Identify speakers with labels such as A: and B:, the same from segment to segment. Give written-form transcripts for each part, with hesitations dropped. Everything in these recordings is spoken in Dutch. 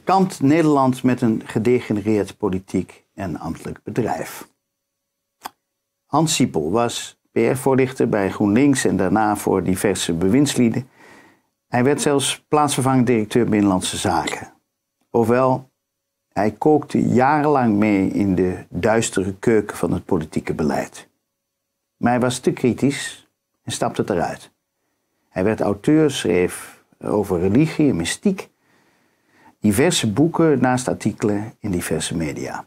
A: Kampt Nederland met een gedegenereerd politiek en ambtelijk bedrijf. Hans Siepel was PR-voorlichter bij GroenLinks en daarna voor diverse bewindslieden. Hij werd zelfs plaatsvervangend directeur Binnenlandse Zaken. Ofwel, hij kookte jarenlang mee in de duistere keuken van het politieke beleid. Maar hij was te kritisch en stapte eruit. Hij werd auteur, schreef over religie en mystiek, diverse boeken naast artikelen in diverse media.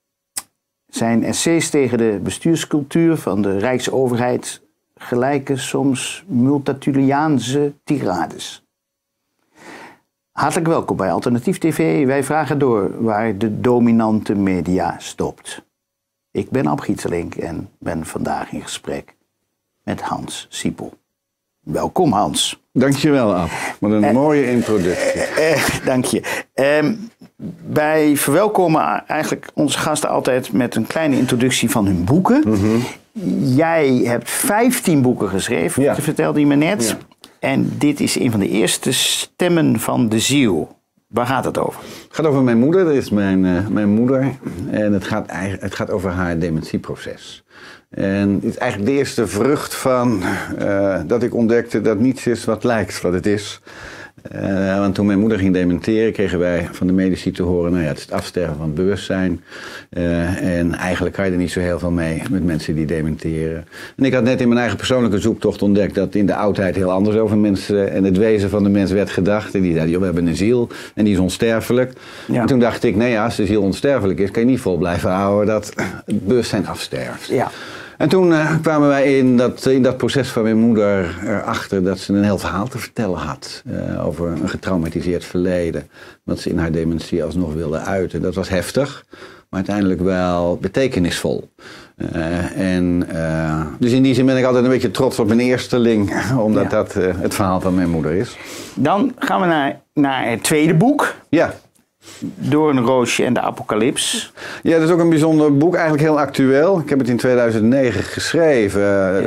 A: Zijn essays tegen de bestuurscultuur van de Rijksoverheid gelijken soms multatuliaanse tirades. Hartelijk welkom bij Alternatief TV. Wij vragen door waar de dominante media stopt. Ik ben Ab Gietelink en ben vandaag in gesprek met Hans Siepel. Welkom Hans.
B: Dankjewel Ab, wat een mooie introductie.
A: Dank je. Wij verwelkomen eigenlijk onze gasten altijd met een kleine introductie van hun boeken. Mm-hmm. Jij hebt 15 boeken geschreven, dat vertelde je me net. Ja. En dit is een van de eerste Stemmen van de Ziel. Waar gaat het over?
B: Het gaat over mijn moeder, dat is mijn moeder. En het gaat over haar dementieproces. En het is eigenlijk de eerste vrucht van dat ik ontdekte dat niets is wat lijkt wat het is. Want toen mijn moeder ging dementeren, kregen wij van de medici te horen, nou ja, het is het afsterven van het bewustzijn. En eigenlijk kan je er niet zo heel veel mee met mensen die dementeren. En ik had net in mijn eigen persoonlijke zoektocht ontdekt dat in de oudheid heel anders over mensen en het wezen van de mens werd gedacht. En die zeiden, joh, we hebben een ziel en die is onsterfelijk. Ja. En toen dacht ik, nee ja, als de ziel onsterfelijk is, kan je niet vol blijven houden dat het bewustzijn afsterft. Ja. En toen kwamen wij in dat proces van mijn moeder erachter dat ze een heel verhaal te vertellen had. Over een getraumatiseerd verleden. Wat ze in haar dementie alsnog wilde uiten. Dat was heftig, maar uiteindelijk wel betekenisvol. Dus in die zin ben ik altijd een beetje trots op mijn eersteling. Omdat dat het verhaal van mijn moeder is.
A: Dan gaan we naar het tweede boek.
B: Ja.
A: Doornroosje en de Apocalyps.
B: Ja, dat is ook een bijzonder boek, eigenlijk heel actueel. Ik heb het in 2009 geschreven.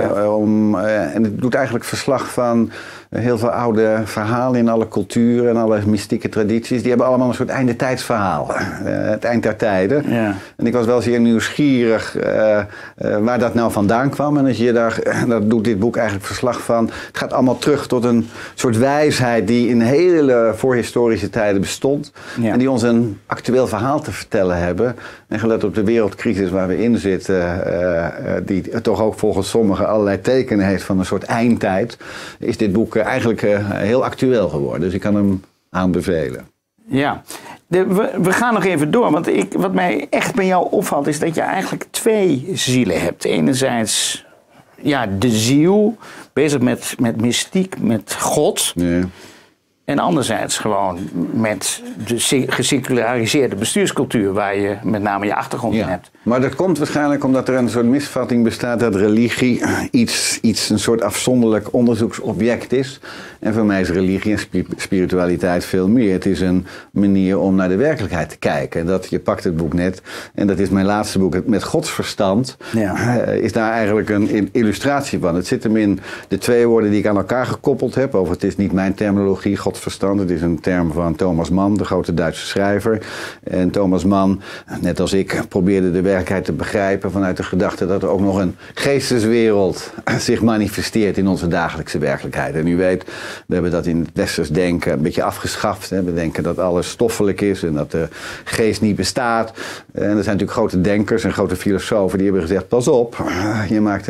B: En het doet eigenlijk verslag van heel veel oude verhalen in alle culturen en alle mystieke tradities. Die hebben allemaal een soort eindetijdsverhaal. Het eind der tijden. Ja. En ik was wel zeer nieuwsgierig waar dat nou vandaan kwam. En als je daar doet dit boek eigenlijk verslag van. Het gaat allemaal terug tot een soort wijsheid die in hele voorhistorische tijden bestond. Ja. En die ons een actueel verhaal te vertellen hebben. En gelet op de wereldcrisis waar we in zitten, die toch ook volgens sommigen allerlei tekenen heeft van een soort eindtijd, is dit boek eigenlijk heel actueel geworden. Dus ik kan hem aanbevelen.
A: Ja, we gaan nog even door. Want wat mij echt bij jou opvalt is dat je eigenlijk twee zielen hebt. Enerzijds de ziel, bezig met mystiek, met God. Ja. En anderzijds gewoon met de geseculariseerde bestuurscultuur waar je met name je achtergrond in hebt.
B: Maar dat komt waarschijnlijk omdat er een soort misvatting bestaat dat religie een soort afzonderlijk onderzoeksobject is. En voor mij is religie en spiritualiteit veel meer. Het is een manier om naar de werkelijkheid te kijken. Je pakt het boek net en dat is mijn laatste boek, Met Godsverstand. Ja. Is daar eigenlijk een illustratie van. Het zit hem in de twee woorden die ik aan elkaar gekoppeld heb. Over het is niet mijn terminologie, Godsverstand. Het is een term van Thomas Mann, de grote Duitse schrijver. En Thomas Mann, net als ik, probeerde de werkelijkheid te begrijpen vanuit de gedachte dat er ook nog een geesteswereld zich manifesteert in onze dagelijkse werkelijkheid. En u weet, we hebben dat in het westers denken een beetje afgeschaft. Hè. We denken dat alles stoffelijk is en dat de geest niet bestaat. En er zijn natuurlijk grote denkers en grote filosofen die hebben gezegd, pas op, je maakt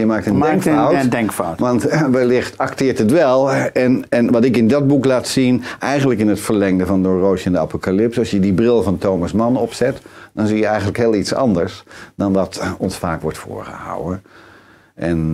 B: een denkfout. Want wellicht acteert het wel. En wat ik in dat boek laat zien, eigenlijk in het verlengde van Doornroosje en de Apocalyps, als je die bril van Thomas Mann opzet, dan zie je eigenlijk heel iets anders dan wat ons vaak wordt voorgehouden. En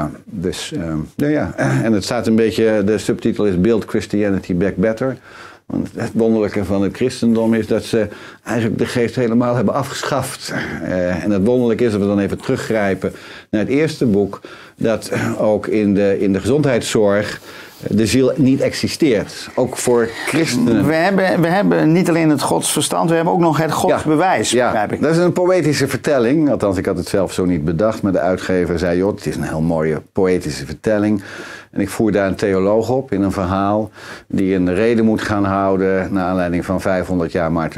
B: en het staat een beetje, de subtitel is Build Christianity Back Better. Want het wonderlijke van het christendom is dat ze eigenlijk de geest helemaal hebben afgeschaft. En het wonderlijke is, dat we dan even teruggrijpen naar het eerste boek, dat ook in de gezondheidszorg de ziel niet existeert. Ook voor christenen.
A: We hebben niet alleen het godsverstand, we hebben ook nog het godsbewijs.
B: Ja, dat is een poëtische vertelling. Althans, ik had het zelf zo niet bedacht. Maar de uitgever zei, joh, het is een heel mooie poëtische vertelling. En ik voer daar een theoloog op in een verhaal die een reden moet gaan houden naar aanleiding van 500 jaar Maarten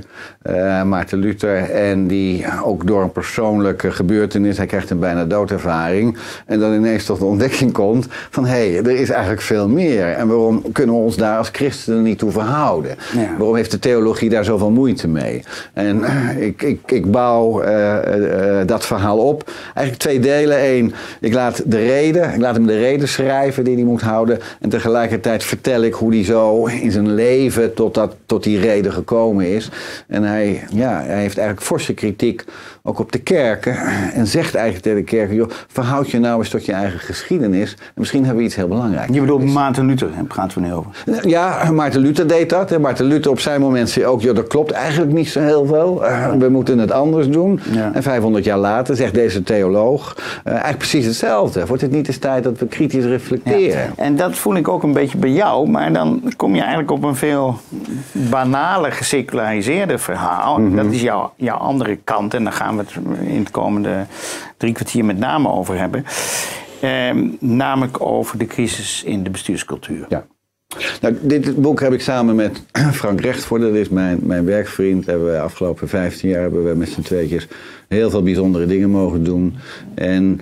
B: Luther. En die ook door een persoonlijke gebeurtenis, hij krijgt een bijna doodervaring. En dan ineens tot de ontdekking komt van hé, er is eigenlijk veel meer. En waarom kunnen we ons daar als christenen niet toe verhouden? Ja. Waarom heeft de theologie daar zoveel moeite mee? En ik bouw dat verhaal op. Eigenlijk 2 delen. 1, ik laat hem de reden schrijven die hij moet houden. En tegelijkertijd vertel ik hoe hij zo in zijn leven tot die reden gekomen is. En hij heeft eigenlijk forse kritiek ook op de kerken. En zegt eigenlijk tegen de kerken, joh, verhoud je nou eens tot je eigen geschiedenis. En misschien hebben we iets heel belangrijks.
A: Je bedoelt Maarten Luther, daar praten we nu over.
B: Ja, Maarten Luther deed dat. En Maarten Luther op zijn moment zei ook, joh, dat klopt eigenlijk niet zo heel veel. We moeten het anders doen. Ja. En 500 jaar later zegt deze theoloog eigenlijk precies hetzelfde. Wordt het niet eens tijd dat we kritisch reflecteren? Ja.
A: En dat voel ik ook een beetje bij jou. Maar dan kom je eigenlijk op een veel banaler, geseculariseerde verhaal. Mm-hmm. Dat is jouw andere kant. En daar gaan we het in het komende 3 kwartier met name over hebben. Namelijk over de crisis in de bestuurscultuur.
B: Ja. Nou, dit boek heb ik samen met Frank Rechtvoort, dat is mijn werkvriend. De afgelopen 15 jaar hebben we met z'n tweetjes heel veel bijzondere dingen mogen doen. En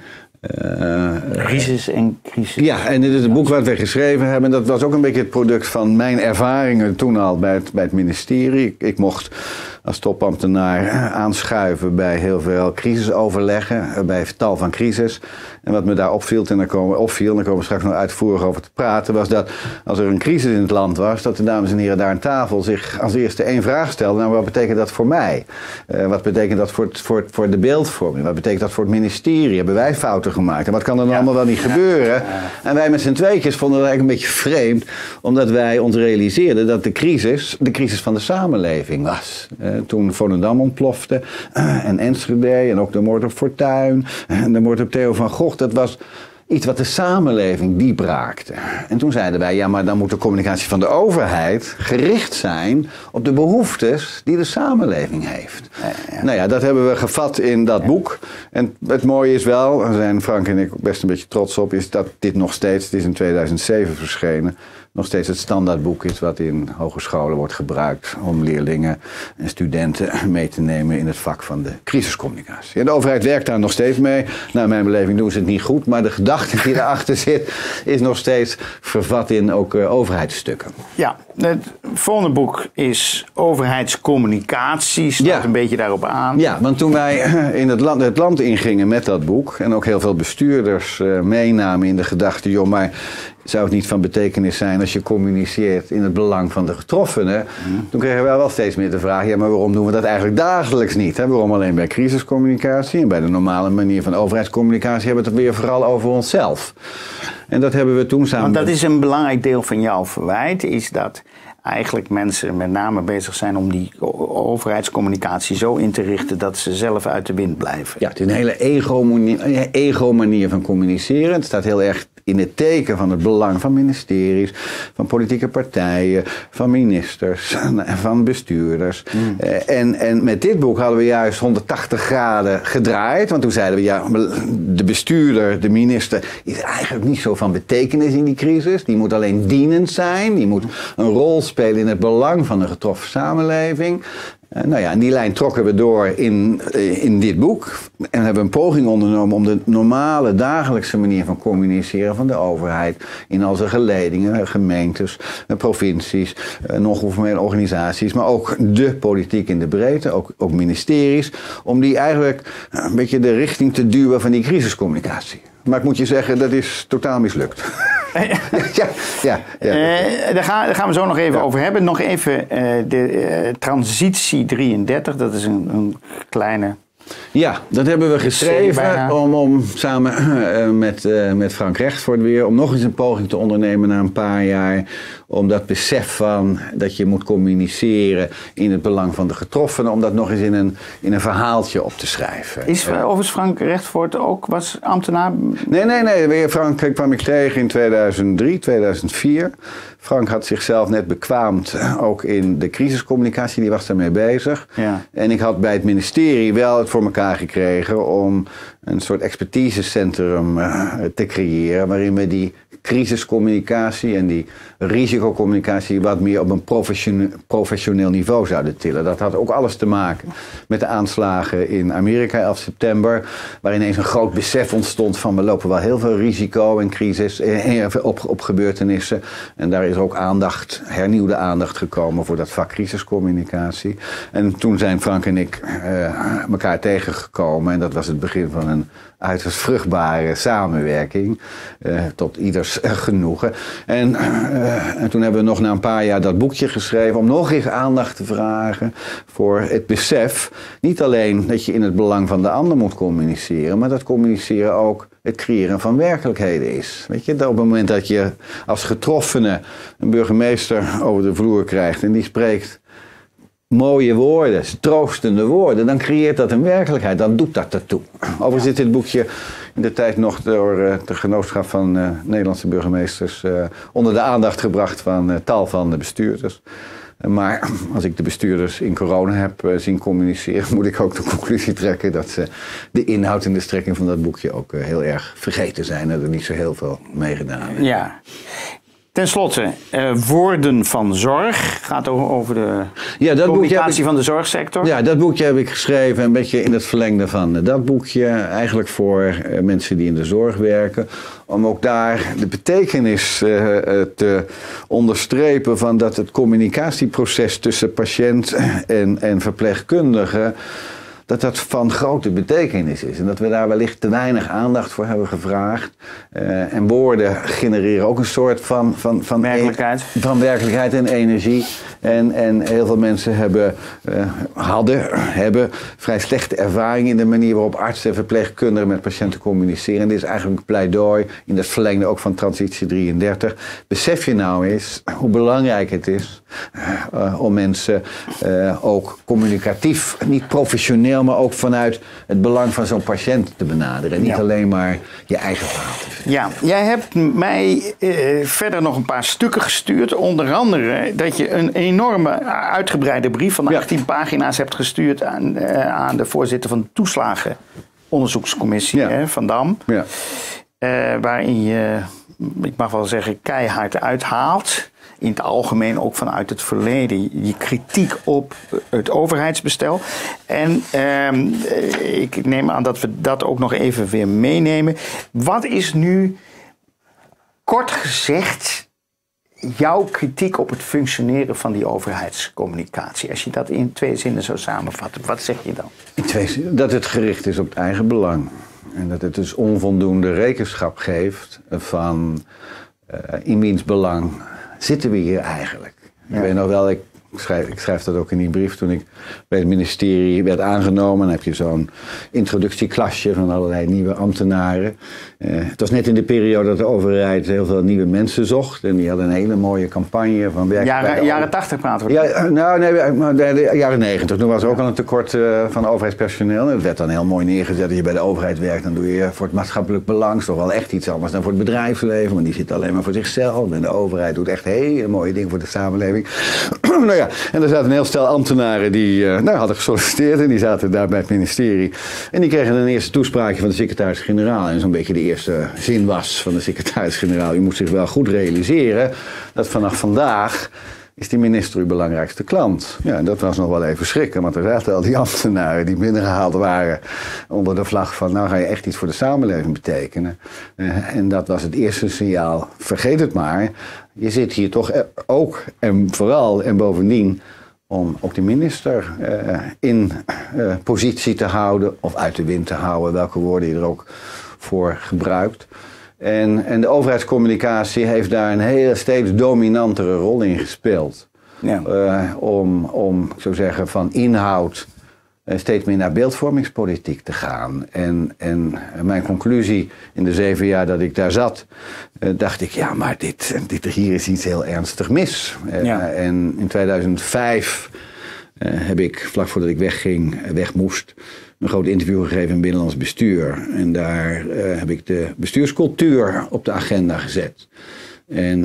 A: crisis en crisis.
B: Ja, en dit is het boek wat we geschreven hebben. Dat was ook een beetje het product van mijn ervaringen toen al bij het ministerie. Ik mocht als topambtenaar aanschuiven bij heel veel crisisoverleggen, bij tal van crisis. En wat me daar opviel, en daar komen we straks nog uitvoerig over te praten, was dat als er een crisis in het land was, dat de dames en heren daar aan tafel zich als eerste 1 vraag stelden. Nou, wat betekent dat voor mij? Wat betekent dat voor de beeldvorming? Wat betekent dat voor het ministerie? Hebben wij fouten gemaakt? En wat kan er nou allemaal wel niet gebeuren? En wij met z'n tweetjes vonden dat eigenlijk een beetje vreemd, omdat wij ons realiseerden dat de crisis van de samenleving was. Toen Volendam ontplofte, en Enschede, en ook de moord op Fortuyn, en de moord op Theo van Gogh, dat was iets wat de samenleving diep raakte. En toen zeiden wij, ja, maar dan moet de communicatie van de overheid gericht zijn op de behoeftes die de samenleving heeft. Ja. Nou ja, dat hebben we gevat in dat boek. En het mooie is wel, daar zijn Frank en ik best een beetje trots op, is dat dit nog steeds, het is in 2007 verschenen, nog steeds het standaardboek is wat in hogescholen wordt gebruikt om leerlingen en studenten mee te nemen in het vak van de crisiscommunicatie. En de overheid werkt daar nog steeds mee. Naar mijn beleving doen ze het niet goed, maar de gedachte die erachter zit is nog steeds vervat in ook overheidsstukken.
A: Ja, het volgende boek is overheidscommunicatie, staat een beetje daarop aan.
B: Ja, want toen wij in het land ingingen met dat boek en ook heel veel bestuurders meenamen in de gedachte, joh, maar zou het niet van betekenis zijn als je communiceert in het belang van de getroffenen? Toen kregen wij wel steeds meer de vraag, ja, maar waarom doen we dat eigenlijk dagelijks niet? Hè? Waarom alleen bij crisiscommunicatie en bij de normale manier van overheidscommunicatie hebben we het weer vooral over onszelf? En dat hebben we toen samen.
A: Want dat is een belangrijk deel van jouw verwijt, is dat eigenlijk mensen met name bezig zijn om die overheidscommunicatie zo in te richten dat ze zelf uit de wind blijven.
B: Ja, het is een hele ego-manier van communiceren. Het staat heel erg in het teken van het belang van ministeries, van politieke partijen, van ministers, van bestuurders. En met dit boek hadden we juist 180 graden gedraaid. Want toen zeiden we, ja, de bestuurder, de minister, is eigenlijk niet zo van betekenis in die crisis. Die moet alleen dienend zijn. Die moet een rol spelen in het belang van de getroffen samenleving. Nou ja, en die lijn trokken we door in dit boek. En hebben een poging ondernomen om de normale dagelijkse manier van communiceren van de overheid in al zijn geledingen, gemeentes, provincies, non-governementele organisaties, maar ook de politiek in de breedte, ook ministeries, om die eigenlijk een beetje de richting te duwen van die crisiscommunicatie. Maar ik moet je zeggen, dat is totaal mislukt.
A: Daar gaan we zo nog even over hebben. Nog even de transitie 33, dat is een kleine.
B: Ja, dat hebben we geschreven om samen met Frank Rechtvoort weer, om nog eens een poging te ondernemen na een paar jaar, om dat besef van dat je moet communiceren in het belang van de getroffenen, om dat nog eens in een verhaaltje op te schrijven.
A: Is overigens Frank Rechtvoort ook, was ambtenaar?
B: Nee. Frank kwam ik tegen in 2003, 2004. Frank had zichzelf net bekwaamd, ook in de crisiscommunicatie, die was daarmee bezig. Ja. En ik had bij het ministerie wel het voor elkaar gekregen om een soort expertisecentrum te creëren, waarin we die crisiscommunicatie en die risicocommunicatie wat meer op een professioneel niveau zouden tillen. Dat had ook alles te maken met de aanslagen in Amerika 11 september, waar ineens een groot besef ontstond van we lopen wel heel veel risico en crisis op gebeurtenissen. En daar is ook hernieuwde aandacht gekomen voor dat vak crisiscommunicatie. En toen zijn Frank en ik elkaar tegengekomen en dat was het begin van een uiterst vruchtbare samenwerking, tot ieders genoegen. En toen hebben we nog na een paar jaar dat boekje geschreven om nog eens aandacht te vragen voor het besef, niet alleen dat je in het belang van de ander moet communiceren, maar dat communiceren ook het creëren van werkelijkheden is. Weet je, dat op het moment dat je als getroffene een burgemeester over de vloer krijgt en die spreekt mooie woorden, troostende woorden, dan creëert dat een werkelijkheid, dan doet dat ertoe. Overigens zit dit boekje in de tijd nog door het genootschap van Nederlandse burgemeesters onder de aandacht gebracht van tal van de bestuurders. Maar als ik de bestuurders in corona heb zien communiceren, moet ik ook de conclusie trekken dat ze de inhoud en de strekking van dat boekje ook heel erg vergeten zijn en er niet zo heel veel mee gedaan hebben.
A: Ja. Ten slotte, Woorden van Zorg gaat over de communicatie van de zorgsector.
B: Ja, dat boekje heb ik geschreven een beetje in het verlengde van dat boekje. Eigenlijk voor mensen die in de zorg werken. Om ook daar de betekenis te onderstrepen van dat het communicatieproces tussen patiënt en verpleegkundige, dat van grote betekenis is. En dat we daar wellicht te weinig aandacht voor hebben gevraagd. En woorden genereren ook een soort van
A: werkelijkheid.
B: Van werkelijkheid en energie. En heel veel mensen hebben vrij slechte ervaring in de manier waarop artsen en verpleegkundigen met patiënten communiceren. En dit is eigenlijk een pleidooi in het verlengde ook van Transitie 33. Besef je nou eens hoe belangrijk het is om mensen ook communicatief, niet professioneel, maar ook vanuit het belang van zo'n patiënt te benaderen. En niet alleen maar je eigen verhaal te vertellen.
A: Ja, jij hebt mij verder nog een paar stukken gestuurd. Onder andere dat je een enorme uitgebreide brief van 18 pagina's hebt gestuurd aan de voorzitter van de toeslagenonderzoekscommissie, Van Dam. Ja. Waarin je, ik mag wel zeggen, keihard uithaalt. In het algemeen ook vanuit het verleden. Je kritiek op het overheidsbestel. En ik neem aan dat we dat ook nog even weer meenemen. Wat is nu, kort gezegd, jouw kritiek op het functioneren van die overheidscommunicatie? Als je dat in 2 zinnen zou samenvatten, wat zeg je dan?
B: In 2 zinnen, dat het gericht is op het eigen belang. En dat het dus onvoldoende rekenschap geeft van in wiens belang zitten we hier eigenlijk. Ja. Ik weet nog wel, ik schrijf dat ook in die brief, toen ik bij het ministerie werd aangenomen, dan heb je zo'n introductieklasje van allerlei nieuwe ambtenaren. Het was net in de periode dat de overheid heel veel nieuwe mensen zocht en die hadden een hele mooie campagne van werken.
A: Jaren 80 praten we.
B: Ja, de jaren 90. Toen was er ook al een tekort van overheidspersoneel. En het werd dan heel mooi neergezet dat je bij de overheid werkt, dan doe je voor het maatschappelijk belang, is toch wel echt iets anders dan voor het bedrijfsleven, want die zit alleen maar voor zichzelf. En de overheid doet echt hele mooie dingen voor de samenleving. Nou ja, en er zaten een heel stel ambtenaren die hadden gesolliciteerd en die zaten daar bij het ministerie. En die kregen een eerste toespraakje van de secretaris-generaal. En zo'n beetje de eerste zin was van de secretaris-generaal: u moet zich wel goed realiseren dat vanaf vandaag is die minister uw belangrijkste klant. Ja, en dat was nog wel even schrikken, want er zaten al die ambtenaren die binnengehaald waren onder de vlag van nou ga je echt iets voor de samenleving betekenen. En dat was het eerste signaal. Vergeet het maar, je zit hier toch ook en vooral en bovendien om ook de minister in positie te houden of uit de wind te houden, welke woorden je er ook voor gebruikt. En de overheidscommunicatie heeft daar een hele steeds dominantere rol in gespeeld. Ja. Om, ik zou zeggen, van inhoud steeds meer naar beeldvormingspolitiek te gaan. En mijn conclusie in de 7 jaar dat ik daar zat, dacht ik, ja, maar hier is iets heel ernstig mis. En in 2005 heb ik, vlak voordat ik weg moest, een groot interview gegeven in Binnenlands Bestuur. En daar heb ik de bestuurscultuur op de agenda gezet. En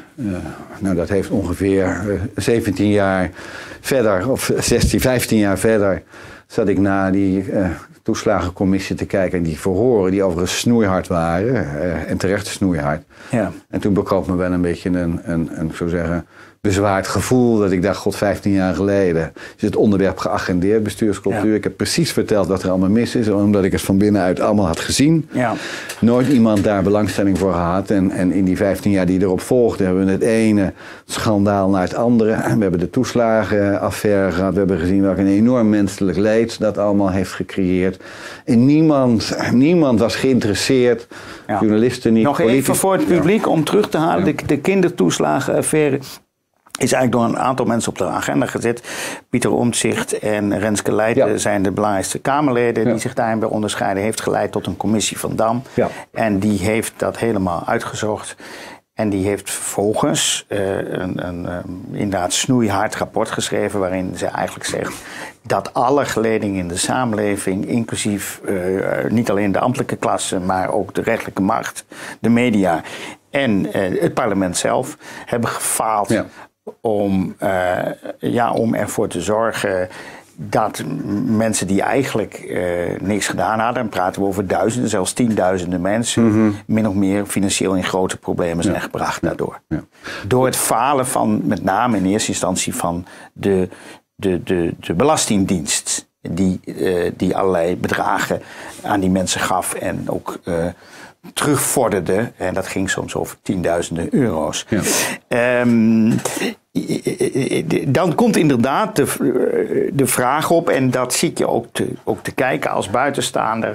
B: dat heeft ongeveer 17 jaar verder, of 15 jaar verder, zat ik naar die toeslagencommissie te kijken en die verhoren die overigens snoeihard waren. En terecht snoeihard.
A: Ja.
B: En toen bekroop me wel een beetje een ik zou zeggen, bezwaard gevoel dat ik dacht, god, 15 jaar geleden is het onderwerp geagendeerd, bestuurscultuur. Ja. Ik heb precies verteld wat er allemaal mis is, omdat ik het van binnenuit allemaal had gezien. Ja. Nooit iemand daar belangstelling voor gehad. En in die 15 jaar die erop volgden, hebben we het ene schandaal naar het andere. We hebben de toeslagenaffaire gehad. We hebben gezien welk een enorm menselijk leed dat allemaal heeft gecreëerd. En niemand was geïnteresseerd. Ja. Journalisten niet.
A: Nog even voor het publiek om terug te halen. De kindertoeslagenaffaire is eigenlijk door een aantal mensen op de agenda gezet. Pieter Omtzigt en Renske Leijten zijn de belangrijkste Kamerleden die zich daarin bij onderscheiden. Heeft geleid tot een commissie van Dam. Ja. En die heeft dat helemaal uitgezocht. En die heeft vervolgens een inderdaad snoeihard rapport geschreven, waarin ze eigenlijk zegt dat alle geledingen in de samenleving, inclusief niet alleen de ambtelijke klasse, maar ook de rechterlijke macht, de media en het parlement zelf, hebben gefaald om ervoor te zorgen dat mensen die eigenlijk niks gedaan hadden, en praten we over duizenden, zelfs 10.000 mensen, min of meer financieel in grote problemen zijn gebracht daardoor. Ja. Door het falen van, met name in eerste instantie, van de Belastingdienst, die allerlei bedragen aan die mensen gaf en ook terugvorderde. En dat ging soms over tienduizenden euro's. Ja. Dan komt inderdaad de vraag op, en dat zie je ook te kijken als buitenstaander.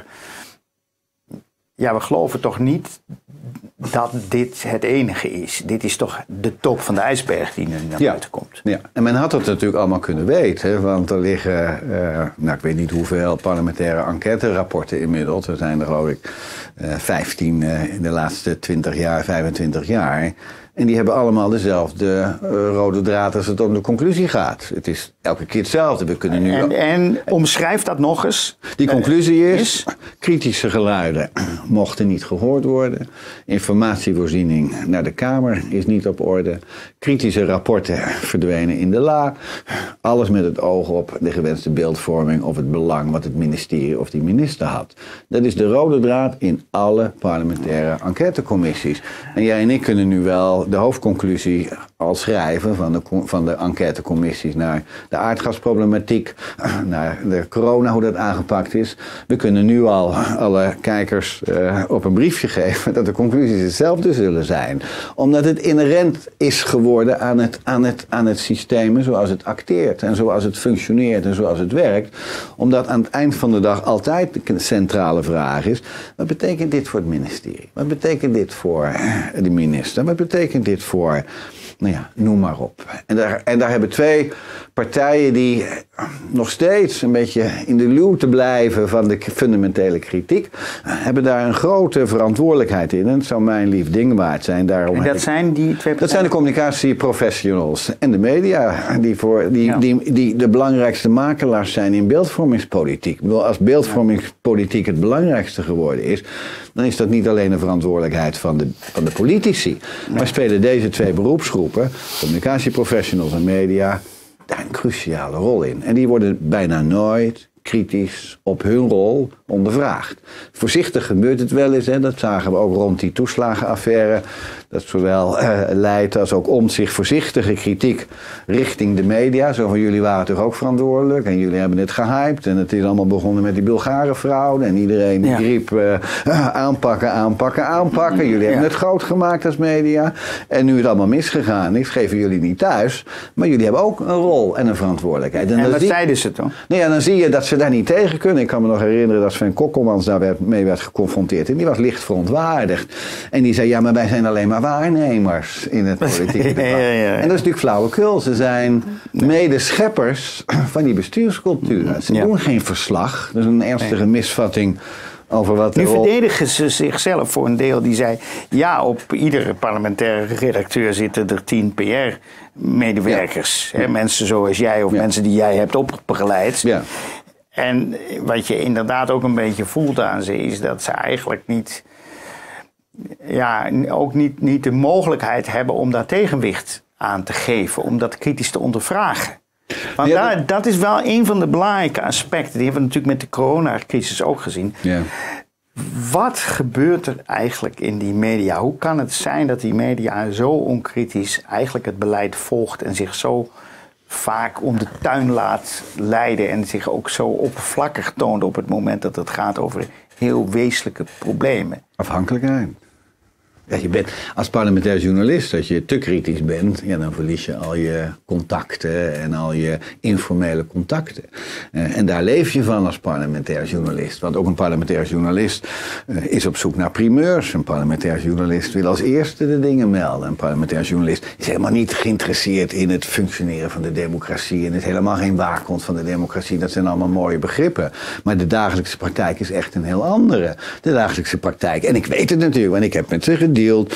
A: Ja, we geloven toch niet dat dit het enige is. Dit is toch de top van de ijsberg die nu naar buiten komt. Ja,
B: en men had het natuurlijk allemaal kunnen weten. Want er liggen, ik weet niet hoeveel parlementaire enquêterapporten inmiddels. Er zijn er geloof ik 15 in de laatste 20 jaar, 25 jaar. En die hebben allemaal dezelfde rode draad als het om de conclusie gaat. Het is elke keer hetzelfde. We kunnen nu
A: en omschrijf dat nog eens.
B: Die conclusie is, kritische geluiden mochten niet gehoord worden. Informatievoorziening naar de Kamer is niet op orde. Kritische rapporten verdwenen in de la. Alles met het oog op de gewenste beeldvorming of het belang wat het ministerie of die minister had. Dat is de rode draad in alle parlementaire enquêtecommissies. En jij en ik kunnen nu wel de hoofdconclusie al schrijven van de enquêtecommissies naar de aardgasproblematiek, naar de corona, hoe dat aangepakt is. We kunnen nu al alle kijkers op een briefje geven dat de conclusies hetzelfde zullen zijn. Omdat het inherent is geworden aan het systeem zoals het acteert en zoals het functioneert en zoals het werkt. Omdat aan het eind van de dag altijd de centrale vraag is: wat betekent dit voor het ministerie? Wat betekent dit voor de minister? Wat betekent dit voor, noem maar op. En daar hebben twee partijen die nog steeds een beetje in de luwte blijven van de fundamentele kritiek, hebben daar een grote verantwoordelijkheid in. En het zou mijn lief ding waard zijn. Daarom
A: en dat zijn die twee partijen?
B: Dat zijn de communicatieprofessionals en de media, die de belangrijkste makelaars zijn in beeldvormingspolitiek. Ik bedoel, als beeldvormingspolitiek het belangrijkste geworden is, dan is dat niet alleen een verantwoordelijkheid van de politici. Maar spelen deze twee beroepsgroepen, communicatieprofessionals en media, daar een cruciale rol in. En die worden bijna nooit kritisch op hun rol ondervraagd. Voorzichtig gebeurt het wel eens, dat zagen we ook rond die toeslagenaffaire, dat zowel Leijten als ook Omtzigt voorzichtige kritiek richting de media. Zo van, jullie waren toch ook verantwoordelijk en jullie hebben het gehyped en het is allemaal begonnen met die Bulgarenfraude en iedereen riep aanpakken. Jullie hebben het groot gemaakt als media en nu het allemaal misgegaan is, geven jullie niet thuis, maar jullie hebben ook een rol en een verantwoordelijkheid.
A: En wat zeiden ze toch?
B: Dan zie je dat ze daar niet tegen kunnen. Ik kan me nog herinneren dat Sven Kokkelmans daarmee werd geconfronteerd en die was licht verontwaardigd. En die zei, maar wij zijn alleen maar waarnemers in het politieke debat. En dat is natuurlijk flauwekul. Ze zijn medescheppers van die bestuurscultuur. Ze doen geen verslag. Dat is een ernstige misvatting over wat
A: nu verdedigen ze zichzelf voor een deel die zei, op iedere parlementaire redacteur zitten er 10 PR-medewerkers. Mensen zoals jij of mensen die jij hebt opgeleid. Ja. En wat je inderdaad ook een beetje voelt aan ze is dat ze eigenlijk ook niet de mogelijkheid hebben om daar tegenwicht aan te geven, om dat kritisch te ondervragen. Want dat is wel een van de belangrijke aspecten. Die hebben we natuurlijk met de coronacrisis ook gezien. Ja. Wat gebeurt er eigenlijk in die media? Hoe kan het zijn dat die media zo onkritisch eigenlijk het beleid volgt en zich zo vaak om de tuin laat leiden en zich ook zo oppervlakkig toont op het moment dat het gaat over heel wezenlijke problemen?
B: Afhankelijkheid. Ja, je bent als parlementair journalist, als je te kritisch bent, ja, dan verlies je al je contacten en al je informele contacten. En daar leef je van als parlementair journalist. Want ook een parlementair journalist is op zoek naar primeurs. Een parlementair journalist wil als eerste de dingen melden. Een parlementair journalist is helemaal niet geïnteresseerd in het functioneren van de democratie en is helemaal geen waakhond van de democratie. Dat zijn allemaal mooie begrippen. Maar de dagelijkse praktijk is echt een heel andere. De dagelijkse praktijk. En ik weet het natuurlijk, want ik heb met ze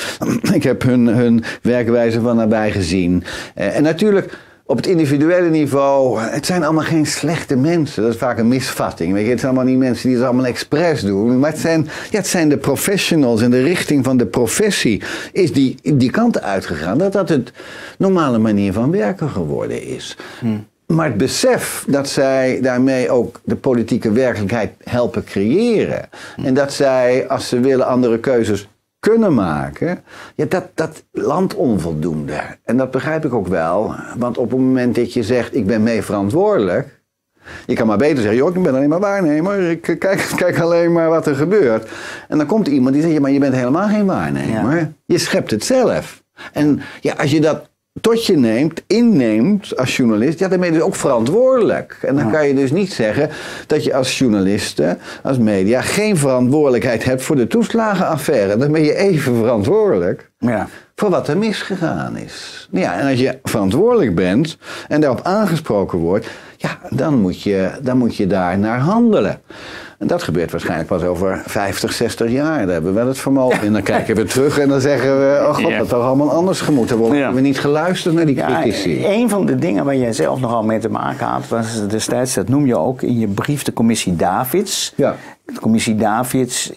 B: ik heb hun werkwijze van nabij gezien. En natuurlijk, op het individuele niveau, het zijn allemaal geen slechte mensen. Dat is vaak een misvatting. Weet je, het zijn allemaal niet mensen die het allemaal expres doen. Maar het zijn de professionals en de richting van de professie is die kant uitgegaan. Dat het normale manier van werken geworden is. Maar het besef dat zij daarmee ook de politieke werkelijkheid helpen creëren. En dat zij, als ze willen, andere keuzes kunnen maken, ja, dat landt onvoldoende. En dat begrijp ik ook wel, want op het moment dat je zegt, ik ben mee verantwoordelijk, je kan maar beter zeggen, joh, ik ben alleen maar waarnemer, ik kijk alleen maar wat er gebeurt. En dan komt iemand die zegt, ja, maar je bent helemaal geen waarnemer, ja. Je schept het zelf. En ja, als je dat tot je inneemt als journalist, ja, dan ben je dus ook verantwoordelijk. En dan kan je dus niet zeggen dat je als journaliste, als media, geen verantwoordelijkheid hebt voor de toeslagenaffaire. Dan ben je even verantwoordelijk voor wat er misgegaan is. Ja, en als je verantwoordelijk bent en daarop aangesproken wordt, ja, dan moet je daar naar handelen. En dat gebeurt waarschijnlijk pas over 50, 60 jaar. Daar hebben we wel het vermogen. Ja. En dan kijken we terug en dan zeggen we, oh god, dat had allemaal anders gemoeten. Hebben we niet geluisterd naar die critici.
A: Een van de dingen waar jij zelf nogal mee te maken had, was destijds, dat noem je ook in je brief, de commissie Davids. Ja. De commissie Davids,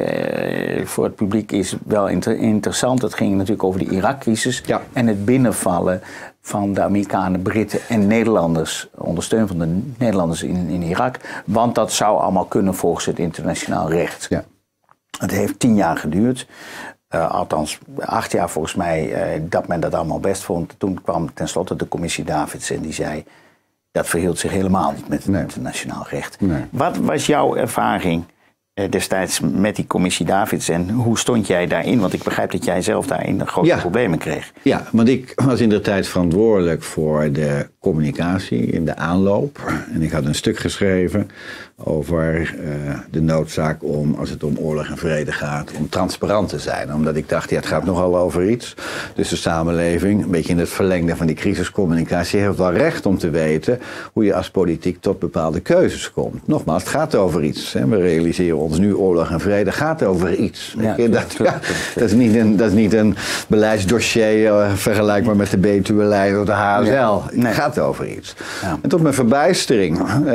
A: voor het publiek is wel interessant. Het ging natuurlijk over de Irak-crisis en het binnenvallen van de Amerikanen, Britten en Nederlanders, ondersteund van de Nederlanders in Irak. Want dat zou allemaal kunnen volgens het internationaal recht. Ja. Het heeft 10 jaar geduurd. Althans 8 jaar volgens mij, dat men dat allemaal best vond. Toen kwam tenslotte de commissie Davids en die zei, dat verhield zich helemaal niet met het internationaal recht. Nee. Wat was jouw ervaring destijds met die commissie Davids en hoe stond jij daarin? Want ik begrijp dat jij zelf daarin grote problemen kreeg.
B: Ja, want ik was in de tijd verantwoordelijk voor de communicatie in de aanloop. En ik had een stuk geschreven over de noodzaak om, als het om oorlog en vrede gaat, om transparant te zijn. Omdat ik dacht, het gaat nogal over iets. Dus de samenleving, een beetje in het verlengde van die crisiscommunicatie, heeft wel recht om te weten hoe je als politiek tot bepaalde keuzes komt. Nogmaals, het gaat over iets. Hè. We realiseren ons nu, oorlog en vrede gaat over iets. Dat is niet een beleidsdossier vergelijkbaar met de Betuwe-lijn of de HSL. Het gaat over iets. Ja. En tot mijn verbijstering